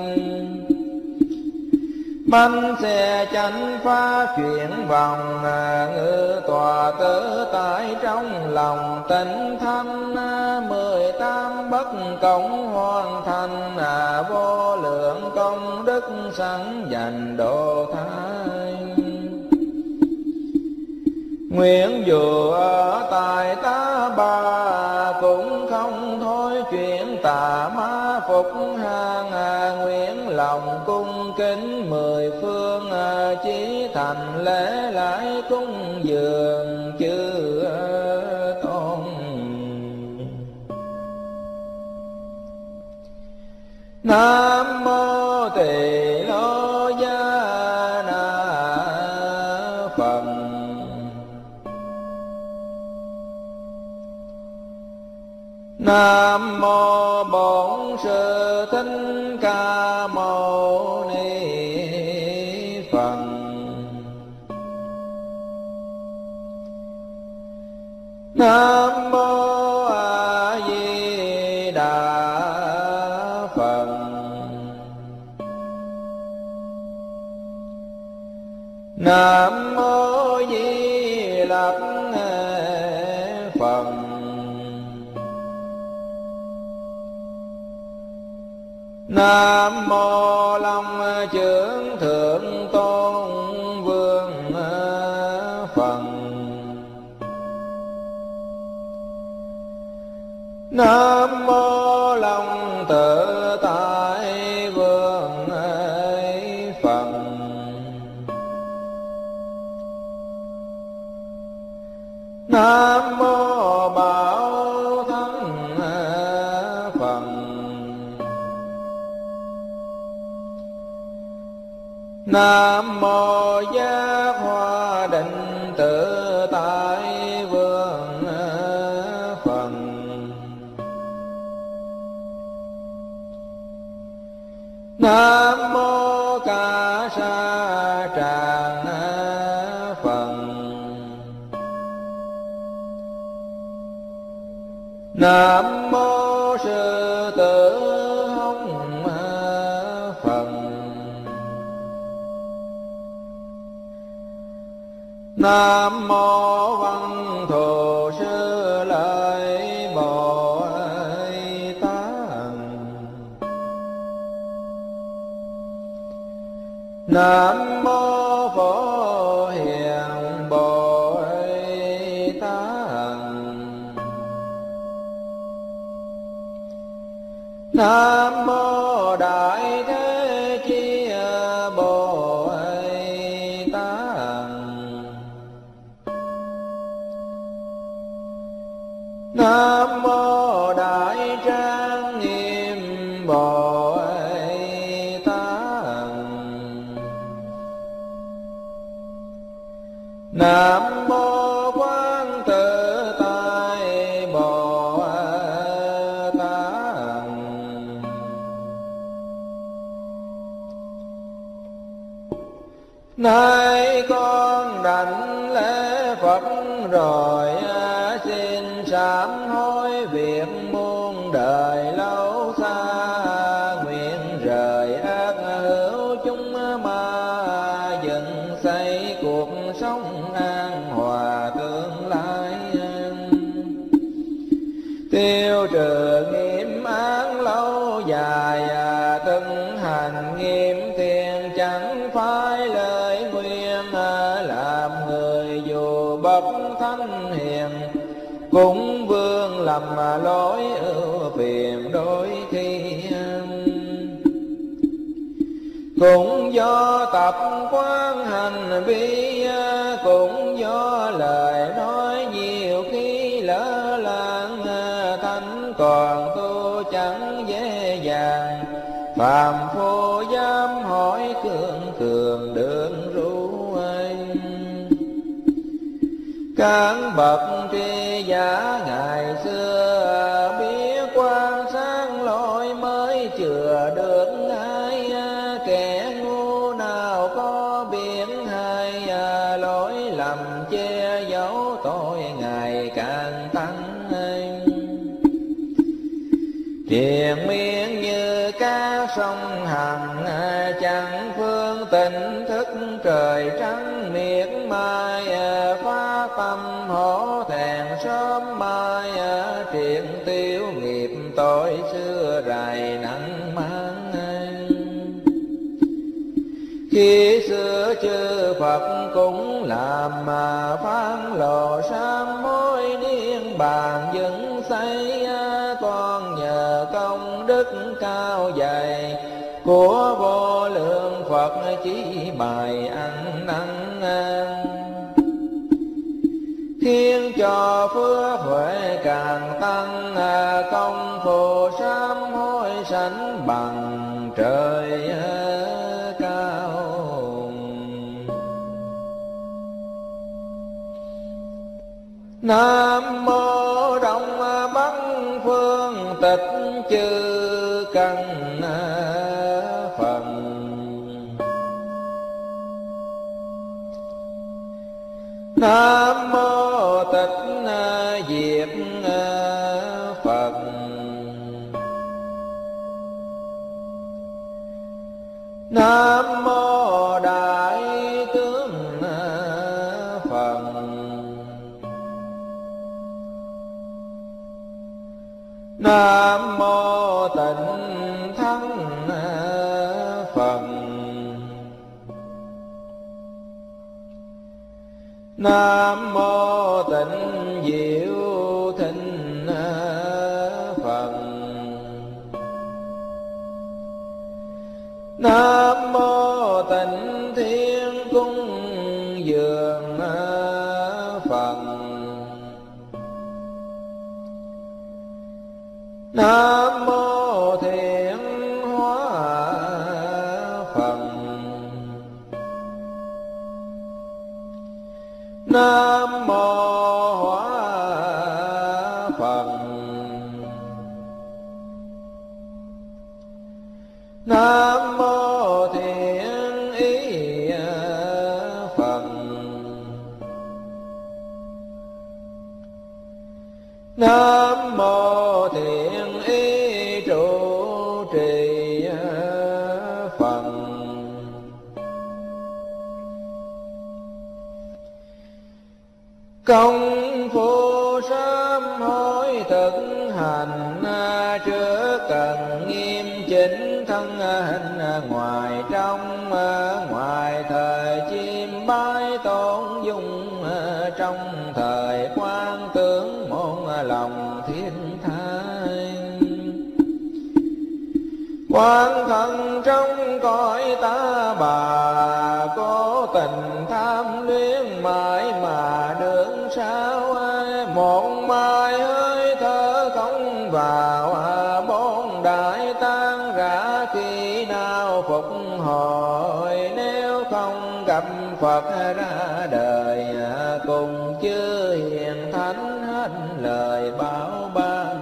Bánh xe chánh phá chuyển vòng, ngự tòa tự tại trong lòng tịnh thanh, mười tám bất công hoàn thành, vô lượng công đức sẵn dành độ thái. Nguyện dù ở tại ta bà, cũng không thôi chuyện tà ma phục hàng, nguyện lòng cung kính mười phương, chí thành lễ lại cúng dường chư tôn. Nam mô Tỳ Lô Gia Na Phật. Nam mô Bổn Sư Thích Ca Mâu Ni Phật. Nam mô A Di Đà Phật. Nam mô Di Lặc Phật. Nam mô Long Trưởng Thượng Tôn Vương Phật. Nam mô Long Tự Tại Vương Phật. Nam mô Bảo Thắng Phật. Nam mô Giác Hoa Định Tự Tại Vương Phật. Nam mô Ca Sa Tràng Phật. Nam mô Sư Tử Hồng Phật. Nam mô Văn Thù Sư Lợi Bồ Tát. Nam mô Phổ Hiền Bồ Tát. Nam mô Đại Thế Chí Bồ Tát. Nam mô Đại Trang Nghiêm Bồ Tát. Nam mô Quán Tự Tại Bồ Tát. Nay con đảnh lễ Phật rồi, xin sám hối việc muôn đời lâu xa, nguyện rời ác hữu chúng ma, dựng xây cuộc sống an hòa tương lai. Tiêu trừ nghiệp án lâu dài, từng hành nghiêm thiện chẳng phải lời nguyên, làm người dù bậc thánh hiền cũng vương lầm lỗi ưu phiền đôi khi. Cũng do tập quán hành vi, cũng do lời nói nhiều khi lỡ làng, thánh còn tu chẳng dễ dàng. Phàm phu dám hỏi cường cường đường ru anh. Các bậc tri giả ngày xưa biết quan sát lỗi mới chừa được ai. Kẻ ngu nào có biết hay, lỗi lầm che giấu tội ngày càng tăng. Triền miên như cá sông Hằng, chẳng phương tỉnh thức trời trắng miệt mai. Phá tâm hổ thẹn sớm mai, triền tiêu nghiệp tội xưa rày nặng mang. Khi xưa chư Phật cũng làm mà phán lộ sám hối niên bàn dựng xây. Toàn nhờ công đức cao dày của vô lượng Phật chỉ bài ăn năn, khiến cho phước huệ càng tăng. Công phu sám hối sánh bằng trời cao. Nam mô Đông Bắc Phương Tịch Chư Căn Phật. Nam mô Tịch Diệt Phật. Nam mô Đại Tướng Phật. Nam mô Tịnh Thắng Phật. Nam mô Tịnh Diệu Thịnh Phật. Nam mô Tịnh Thiên Cung Dường Phật. Nam mô Thiện Hóa Phật. Nam mô Hóa Phật. Nam mô Thiện Ý Phật. Nam mô Thiện Ý Trụ Trì Phật. Công phu sám hối thực hành, trước cần nghiêm chỉnh thân hình ngoài trong. Ngoài thời chim bái tôn dung, trong thời quan tướng môn lòng thiên thái. Quan thân trong cõi ta bà, cố tình tham luyến mãi mà đường sao. Một mai hơi thở không vào, bốn đại tan rã khi nào phục hồi. Nếu không gặp Phật ra đời, cùng chư hiền thánh hết lời bảo ban.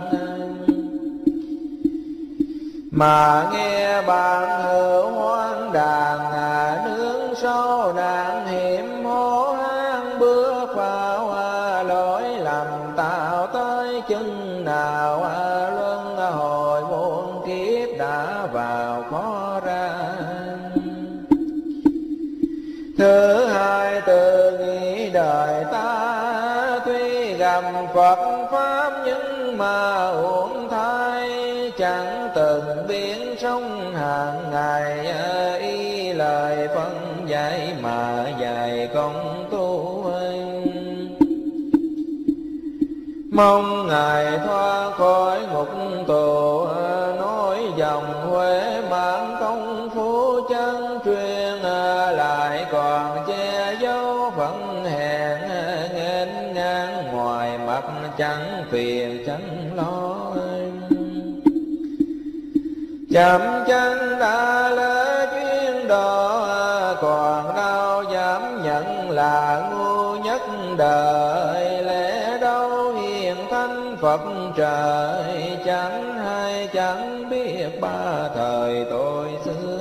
Mà nghe bạn hữu hoang đàn, nướng sâu nạn hiểm hố hang bước vào. Lỗi lầm tạo tới chừng nào, luân hồi muôn kiếp đã vào khó ra. Thứ hai tự nghĩ đời ta, tuy gặp Phật Pháp nhưng mà uổng thai. Chẳng từng biến sống hàng ngày, y lời phân dạy mà dạy công tu. mong ngài thoát khỏi ngục tù, nói dòng Huệ mãn công phu chân truyền, lại còn che giấu phận hèn nghênh ngang ngoài mặt chẳng phiền chẳng lo. Chậm chân đã lỡ chuyên độ, còn đâu dám nhận là ngu nhất đời. Lẽ đâu hiền thánh Phật trời, chẳng hay chẳng biết ba thời tôi xưa.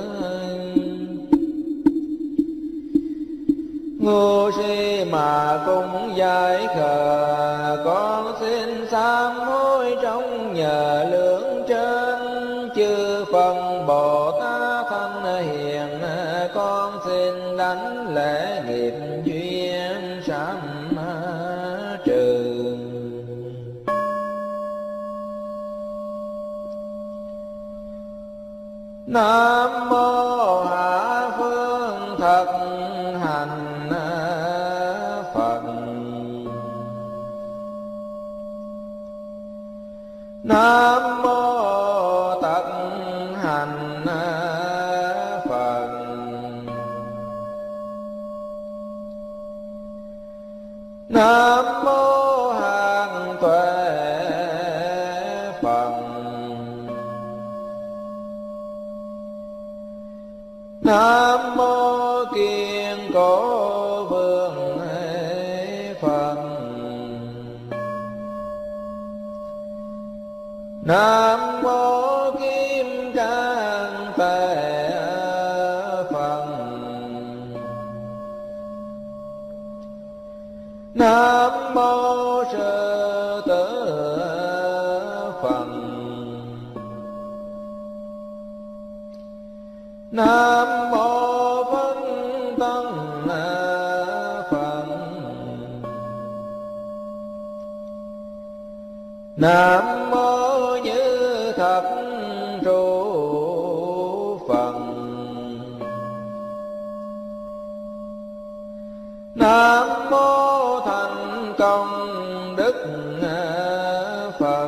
Ngu si mà cũng giải khờ, con xin sám hối trong nhờ lương trên. Chư phần Bồ Tát thanh hiền, con xin đánh lễ nghiệp duyên sám trừ. Nam mô Hạ Phương Thật Hành Phật. Nam mô Tật Hành Phật. Nam mô Hàng Tuệ Phật. Nam mô Kiên Cố Vương Phật. Nam mô Kim Cang Tề Phật. Nam mô Sư Tử Phật. Nam mô Phân Tân Phật. Nam mô Như Thập Trụ Phật. Nam mô Thành Công Đức Phật.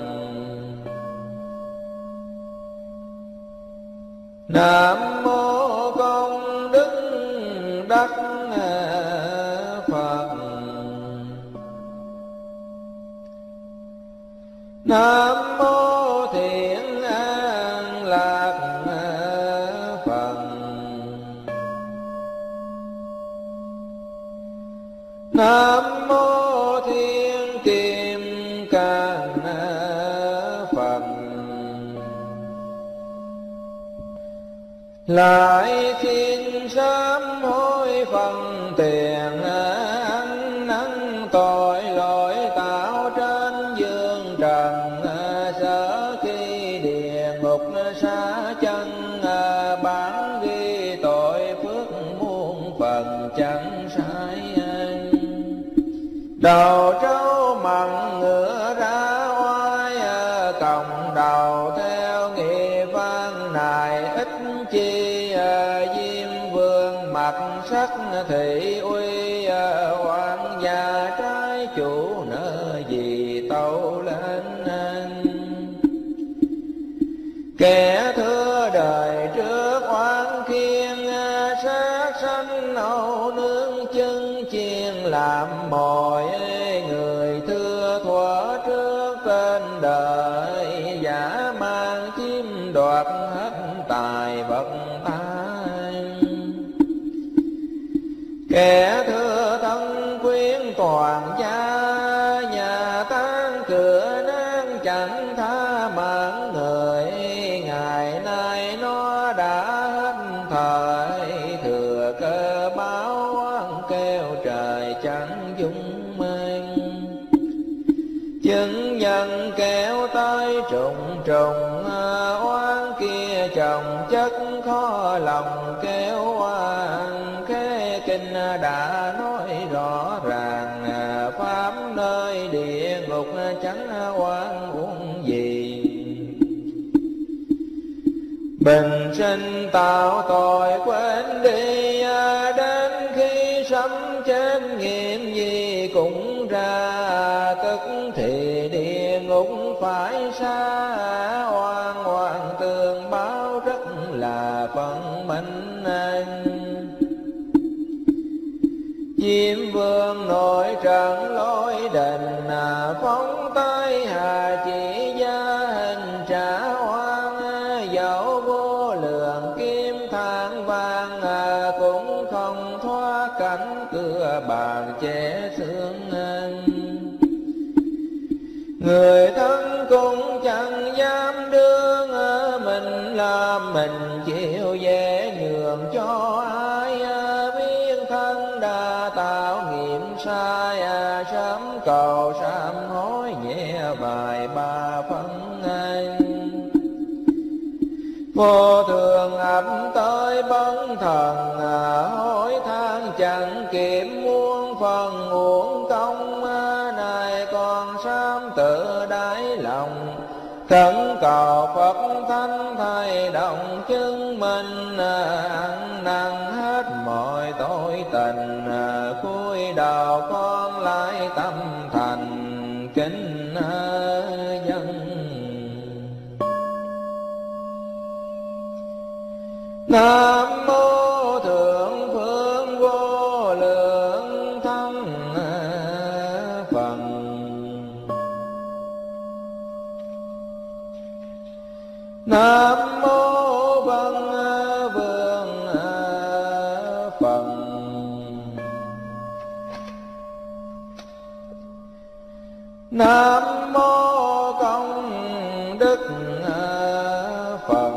Nam mô Công Đức Đắc Phật. Nam mô Thiện An Lạc Phật. Nam mô Thiên Kim Cang Phật. Lại xin sám hối phần tiền ăn năn tội lỗi tạo trên dương trần. Sở khi địa ngục xa chân, bản ghi tội phước muôn phần chẳng sai. Đầu trâu mặn ngựa ra oai, còng đầu theo nghị văn này ít chi. Diêm vương mặt sắc thị uy, hoàng gia trái chủ nợ gì tâu lên. Kẻ thưa đời trước oán khiên, sát sanh âu nương chân chiên làm mồi. Người thưa thuở trước tên đời, giả mang chiếm đoạt hết tài vật ta. Kẻ thưa thân quyến toàn gia, nhà tan cửa nang chẳng tha mạng người. Ngày nay nó đã hết thời, thừa cơ báo oán kêu trời chẳng dung mang. Chứng nhân kéo tới trùng trùng, oán kia chồng chất khó lòng kéo oan. Khế kinh đã nói rõ ràng, pháp nơi địa ngục chẳng oan uổng gì. Bình sinh tạo tội quên đi, đến khi sấm chết nghiệm gì cũng ra tức thì oan oan tương báo rất là phân minh. Diêm vương nội trận lối đình, phóng tới hà chỉ gia hình trả oan. Dẫu vô lượng kim than vàng, cũng không thoát cảnh cửa bàn che xương. Người thân cũng chẳng dám đương, mình làm mình chịu dễ nhường cho ai. Biết thân đã tạo nghiệp sai, sớm cầu sám hối nhẹ vài ba phân. Vô thường ập tới bấn thần, hối than chẳng kịp muôn phần uổng công. Này còn sám tự đáy lòng, khẩn cầu Phật Thánh thay động chứng minh. Ăn năn hết mọi tội tình, cúi đầu con lại tâm thành kính dân. Nam mô Thượng Phương Vô Lượng Thắng Phật. Nam mô Văn Vương Phật. Nam mô Công Đức Phật.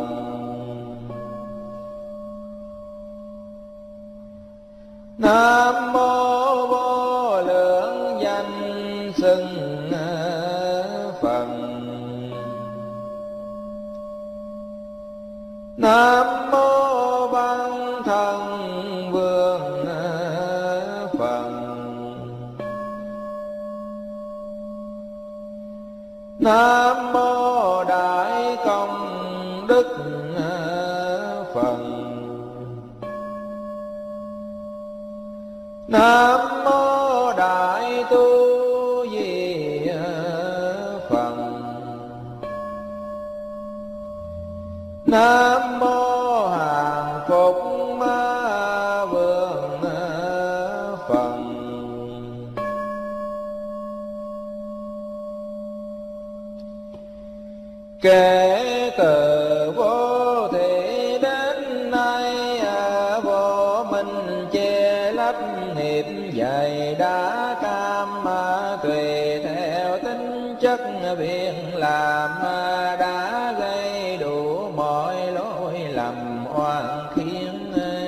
Nam mô Vô Lượng Danh Xưng Phật. Nam mô Văn Thần Vương Phật. Nam mô Đại Công Đức Phật. Nam mô Đại Tu Di Phật. Nam mô Hàng Phục Ma Vương Phật. Kể từ vô thị đến nay, vô minh che lấp nghiệp dày đã cam. Tùy theo tính chất việc làm, đã gây đủ mọi lỗi lầm oan khiên.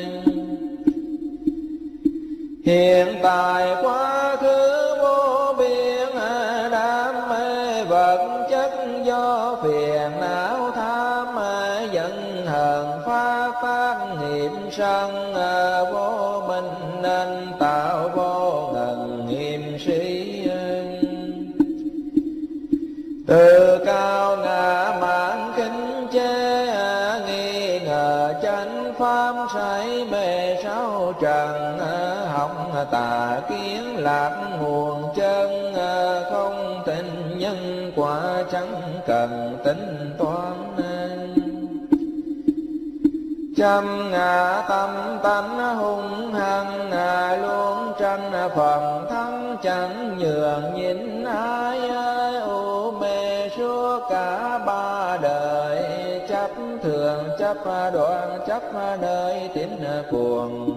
Hiện tại quá khứ vô biên, đam mê vật chất do phiền não tham. Giận hờn phát phát nghiệp sân, vô minh nên tạo vô ngần nghiêm sĩ. Từ cao ngã mạn kính chế, nghi ngờ chánh pháp say mê sáu trần. Học tà kiến lạc nguồn chân, không tin nhân quả chẳng cần tính toán. Trăm ngã tâm tánh hung hăng, luôn tranh phần thắng chẳng nhường nhịn ai. U mê suốt cả ba đời, chấp thường chấp đoạn chấp nơi tín cuồng.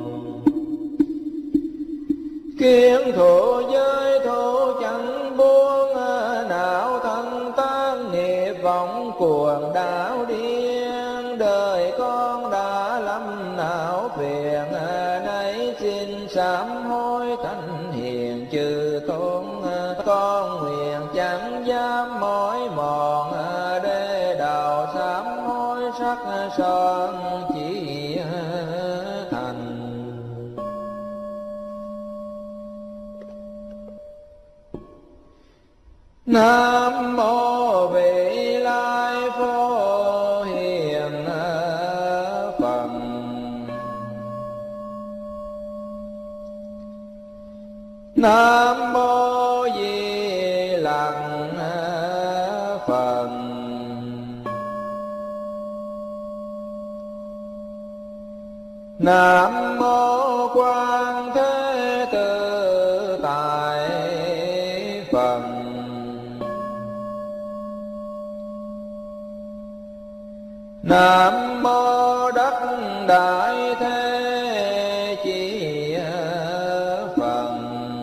Kiến thủ giới thủ chẳng buông, não thân tan nghiệp vọng cuồng đảo điên. Đời con đã lâm não phiền, nay xin sám hối thánh hiền chư tôn. Con nguyện chẳng dám mỏi mòn, để đầu sám hối sắc son chỉ thành. Nam mô Vị Lai Phổ Hiền Phật. Nam mô Di Lặc Phật. Nam mô Quan Thế Tự Tại Phật. Nam mô Đất Đại Thế Chí Phật.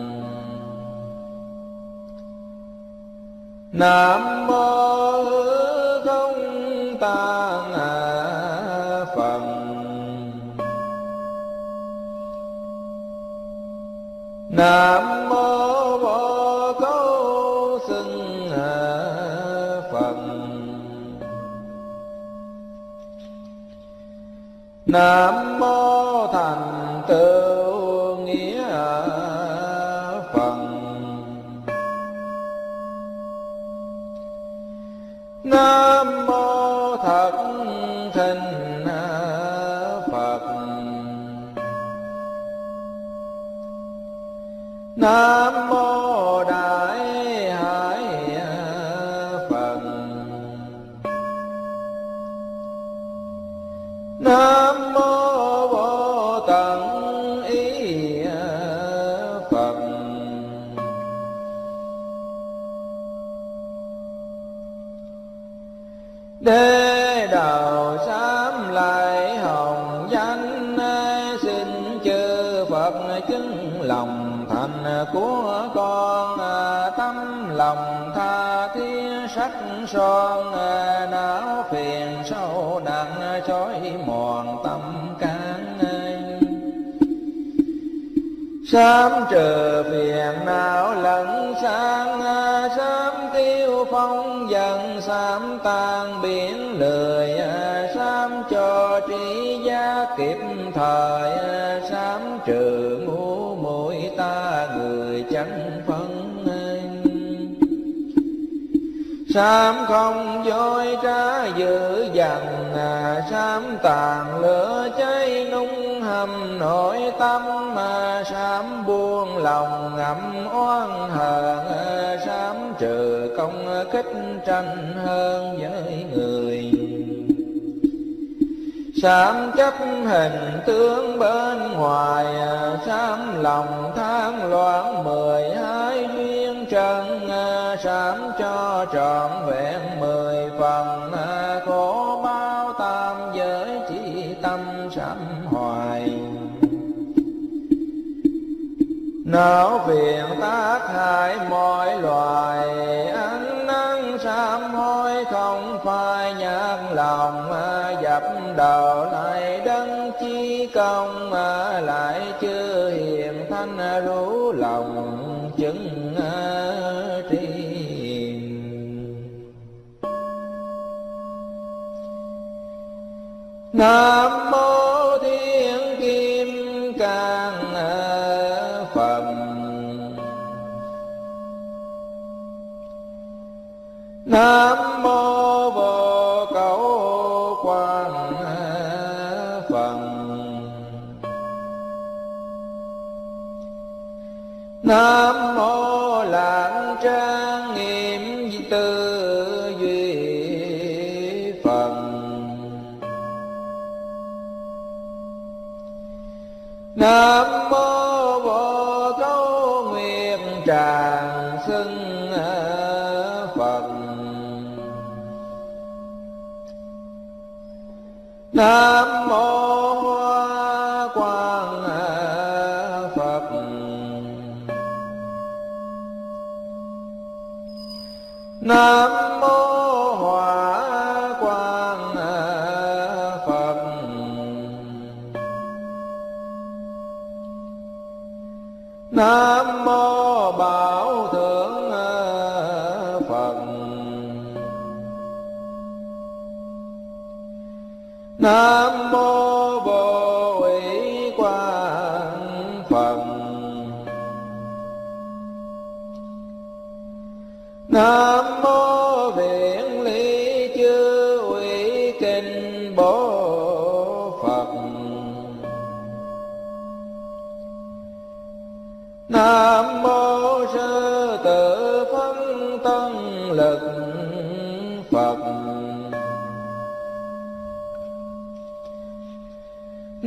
Nam mô Không Tạng Phật. Nam mô Vô Cấu Xưng Phật. Nam mô Thành Tựu Nghĩa Phật. Nam mô Thật Thinh Phật. Nam mô Đại Hải Phật. Nam mô Vô Tận Ý Phật. Đế đầu sám lại hồng danh, xin chư Phật chứng lòng thành của con. Tâm lòng tha thiết sắc son, não phiền sâu nặng chói mòn tâm can. Sám trừ phiền não lẫn sang, sám tiêu phong dần, sám tan biển lười, sám cho trí giác kịp thời, sám trừ ngu muội ta người chẳng phân. Sám không dối trá dữ dằn, sám tàn lửa cháy nung hầm nội tâm. Sám buông lòng ngậm oan hờn, sám trừ công kích tranh hơn với người. Sám chấp hình tướng bên ngoài, sám lòng than loạn mười hai duyên trần. Sám cho trọn vẹn mười phần, khổ bao tam giới chỉ tâm sám hoài. Não phiền tác hại mọi loài, ăn năn sám hối không phai nhạt lòng. Dập đầu lại đấng chi công, lại chưa hiền thanh rủ lòng chứng tri. Nam mô Thiên Kim Cang Phật. Nam mô Vô Cấu Quan Phật. Nam mô Lạng Trang Nghiêm Tư Duy Phật. Nam mô Vô Cấu Nguyệt Tràng Xưng Phật. Nam mô Hoa Quang Phật. Nam mô Hỏa Quang Phật. Nam mô Bảo Thượng Phật. Nam mô Vô Ủy Quang Phật. Nam mô Viện Lý Chư Ủy Kinh Bố Phật. Nam mô Sư Tử Phân Tân Lực Phật.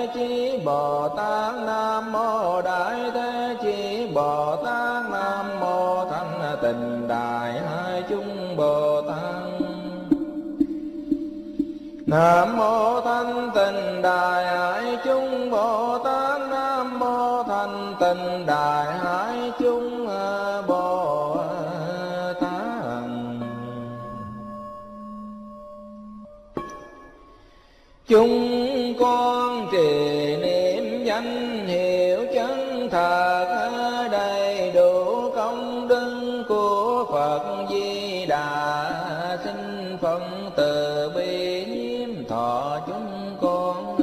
Thế Chí Bồ Tát. Nam mô Đại Thế Chí Bồ Tát. Nam mô Thanh Tịnh Đại Hải Chúng Bồ Tát. Nam mô Thanh Tịnh Đại Hải Chúng Bồ Tát. Nam mô Thanh Tịnh Đại Hải Chúng Bồ Tát. Chúng con trì niệm danh hiệu chân thật, đầy đủ công đức của Phật Di Đà. Xin Phật từ bi nhiếp thọ chúng con,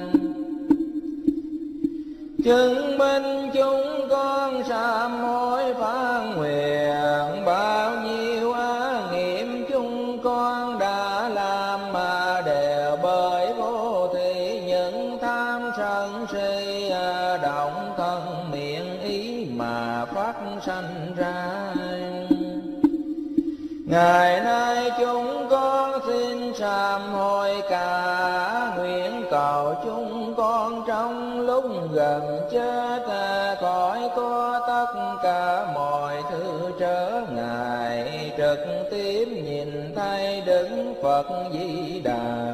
chứng minh chúng con sám hối phán nguyện. Bao nhiêu ác nghiệp chúng con đã làm, mà đều bởi vô thị những tham sân si động thân miệng ý mà phát sanh ra. Ngày nay chúng con xin sám hối cả, nguyện cầu chúng con trong lúc gần chết khỏi có tất cả mọi thứ trở ngại, trực tiếp nhìn thấy Đức Phật Di Đà.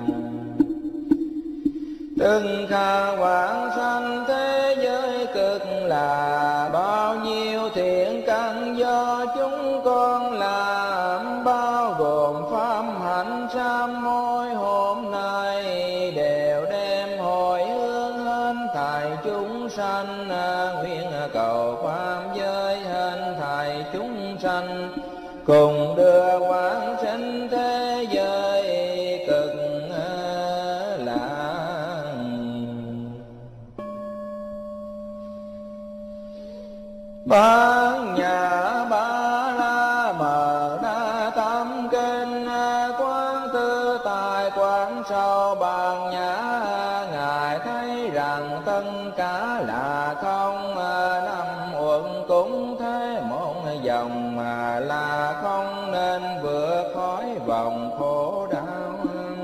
Từng khả vãng sanh thế giới cực là, bao nhiêu thiện căn do chúng con làm, bao gồm pháp hạnh sám hối hôm nay, đều đem hồi hướng hết thảy chúng sanh. Nguyện cầu pháp giới hết thảy chúng sanh, cùng đưa quán sinh thế giới cực lạc. Bát Nhã Ba La Mật Đa Tâm Kinh, quán tư tài quán sâu Bát Nhã. Ngài thấy rằng tất cả là không, năm uẩn cũng thế một dòng, mà là không nên vượt khỏi vòng khổ đau.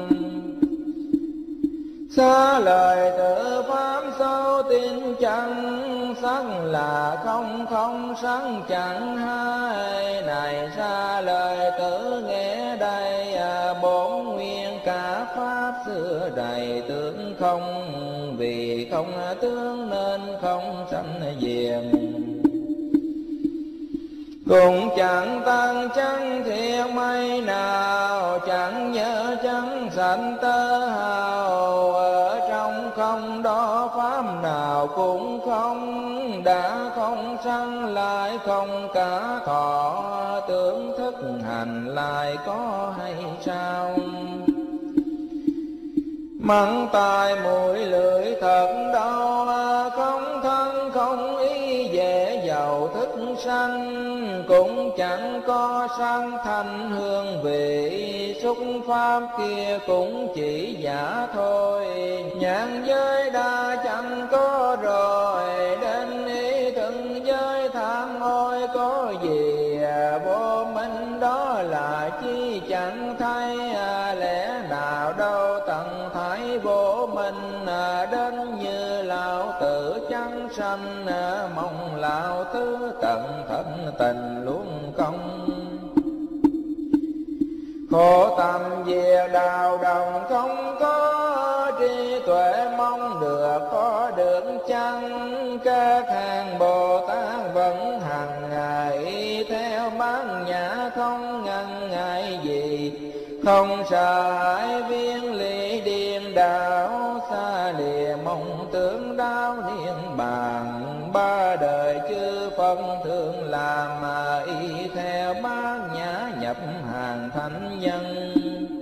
Xa lời tự pháp sâu tin chẳng, sắc là không không sắc chẳng hai. Này xa lời tự nghe đây, bốn nguyên cả pháp xưa đầy tướng không, vì không tướng nên không sanh diệm. Cũng chẳng tăng chẳng thiệt mây nào, chẳng nhớ chẳng sanh tơ hào. Ở trong không đó pháp nào cũng không, đã không sanh lại không cả thọ. Tưởng thức hành lại có hay sao? Mắng tai mũi lưỡi thật đau, không thân không ý dễ giàu thức sanh. Cũng chẳng có sanh thanh hương vị, xúc pháp kia cũng chỉ giả thôi. Nhãn giới đa chẳng có rồi, đến ý từng giới tham ôi có gì. Vô minh đó là chi chẳng thấy, lẽ nào đâu tận thái vô minh. Đến như lão tử chẳng sanh, mong lão tử tận thận tình luôn công. Khổ tâm việc đạo đồng không có, trí tuệ mong được có được chăng. Các hàng Bồ Tát vẫn hằng ngày, theo bát nhã không ngăn ngại gì. Không sợ hãi viên lý điên đảo, xa lìa mong tưởng đau niết bàn. Ba đời chư Phật thường làm, mà y theo bát nhã nhập hàng thánh nhân.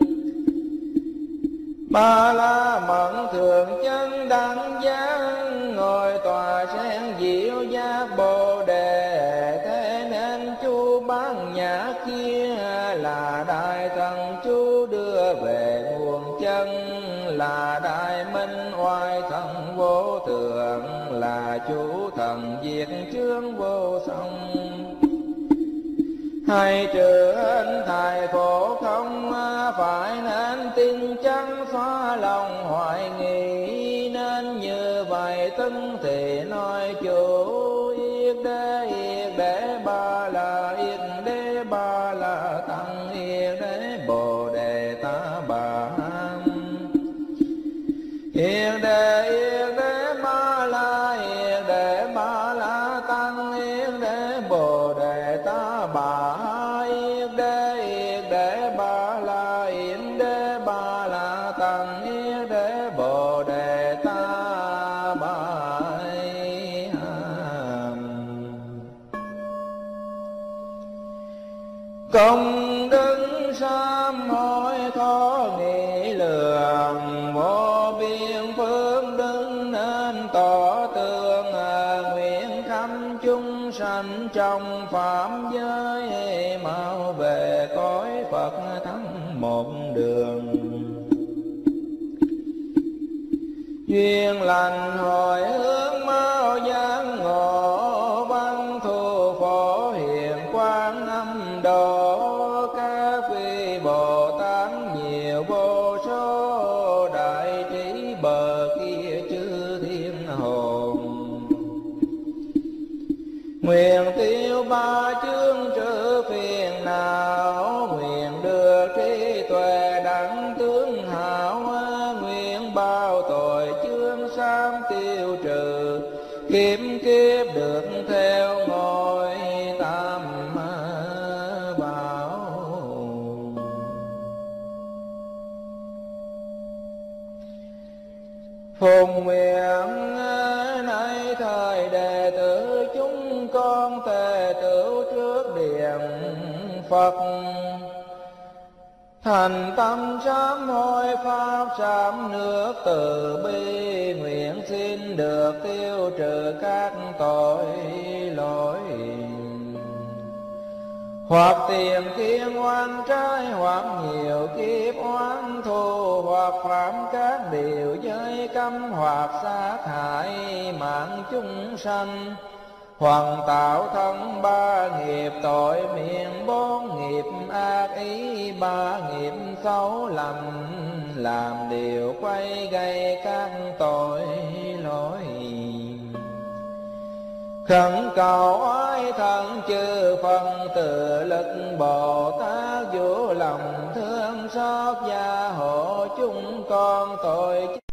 Ba La Mật thường chân đẳng giác, ngồi tòa sen diệu giác Bồ Đề. Thế nên chú bát nhã kia là đại thần chú đưa về nguồn chân, là đại minh oai thần vô thượng, là chủ thần diệt chướng vô song. Hay trừ anh thầy khổ không, phải nên tin chắn xóa lòng hoài nghi. Nên nên như vậy tấn thì nói chủ yết đế yết đế ba la yết đế ba la tăng yết đế bồ đề ta bà yết đế yết đế ba la yết đế ba la tăng yết đế bồ đề ta bà yết đế yết đế ba la yết đế ba la tăng yết đế bồ đề ta bà công đức sám hối khó nghĩ lường vô biên phước đức nên tỏ tường nguyện khắp chúng sanh trong phạm giới mau về cõi Phật thắng một đường duyên lành hồi hướng mau giác ngộ văn thù phổ hiền quang âm độ các vị Bồ Tát nhiều vô số đại trí bờ kia chư thiên hồn nguyện tiêu ba chướng trừ phiền não nguyện được trí tuệ đẳng tướng hảo nguyện bao tội chướng sám tiêu trừ kiếp kiếp được theo ngôi tam bảo phùng nguyện nay thời đệ tử chúng con tề tửu trước điện Phật thành tâm sám hối pháp sám nước từ bi nguyện xin được tiêu trừ các tội lỗi hoặc tiền kiên oan trái hoặc nhiều kiếp oán thù hoặc phạm các điều giới cấm hoặc sát hại mạng chúng sanh hoặc tạo thân ba nghiệp tội miệng bốn nghiệp ác ý ba nghiệp xấu lầm làm điều quay gây các tội lỗi khẩn cầu oai thần chư phần từ lực Bồ Tát vũ lòng thương xót gia hộ chúng con tội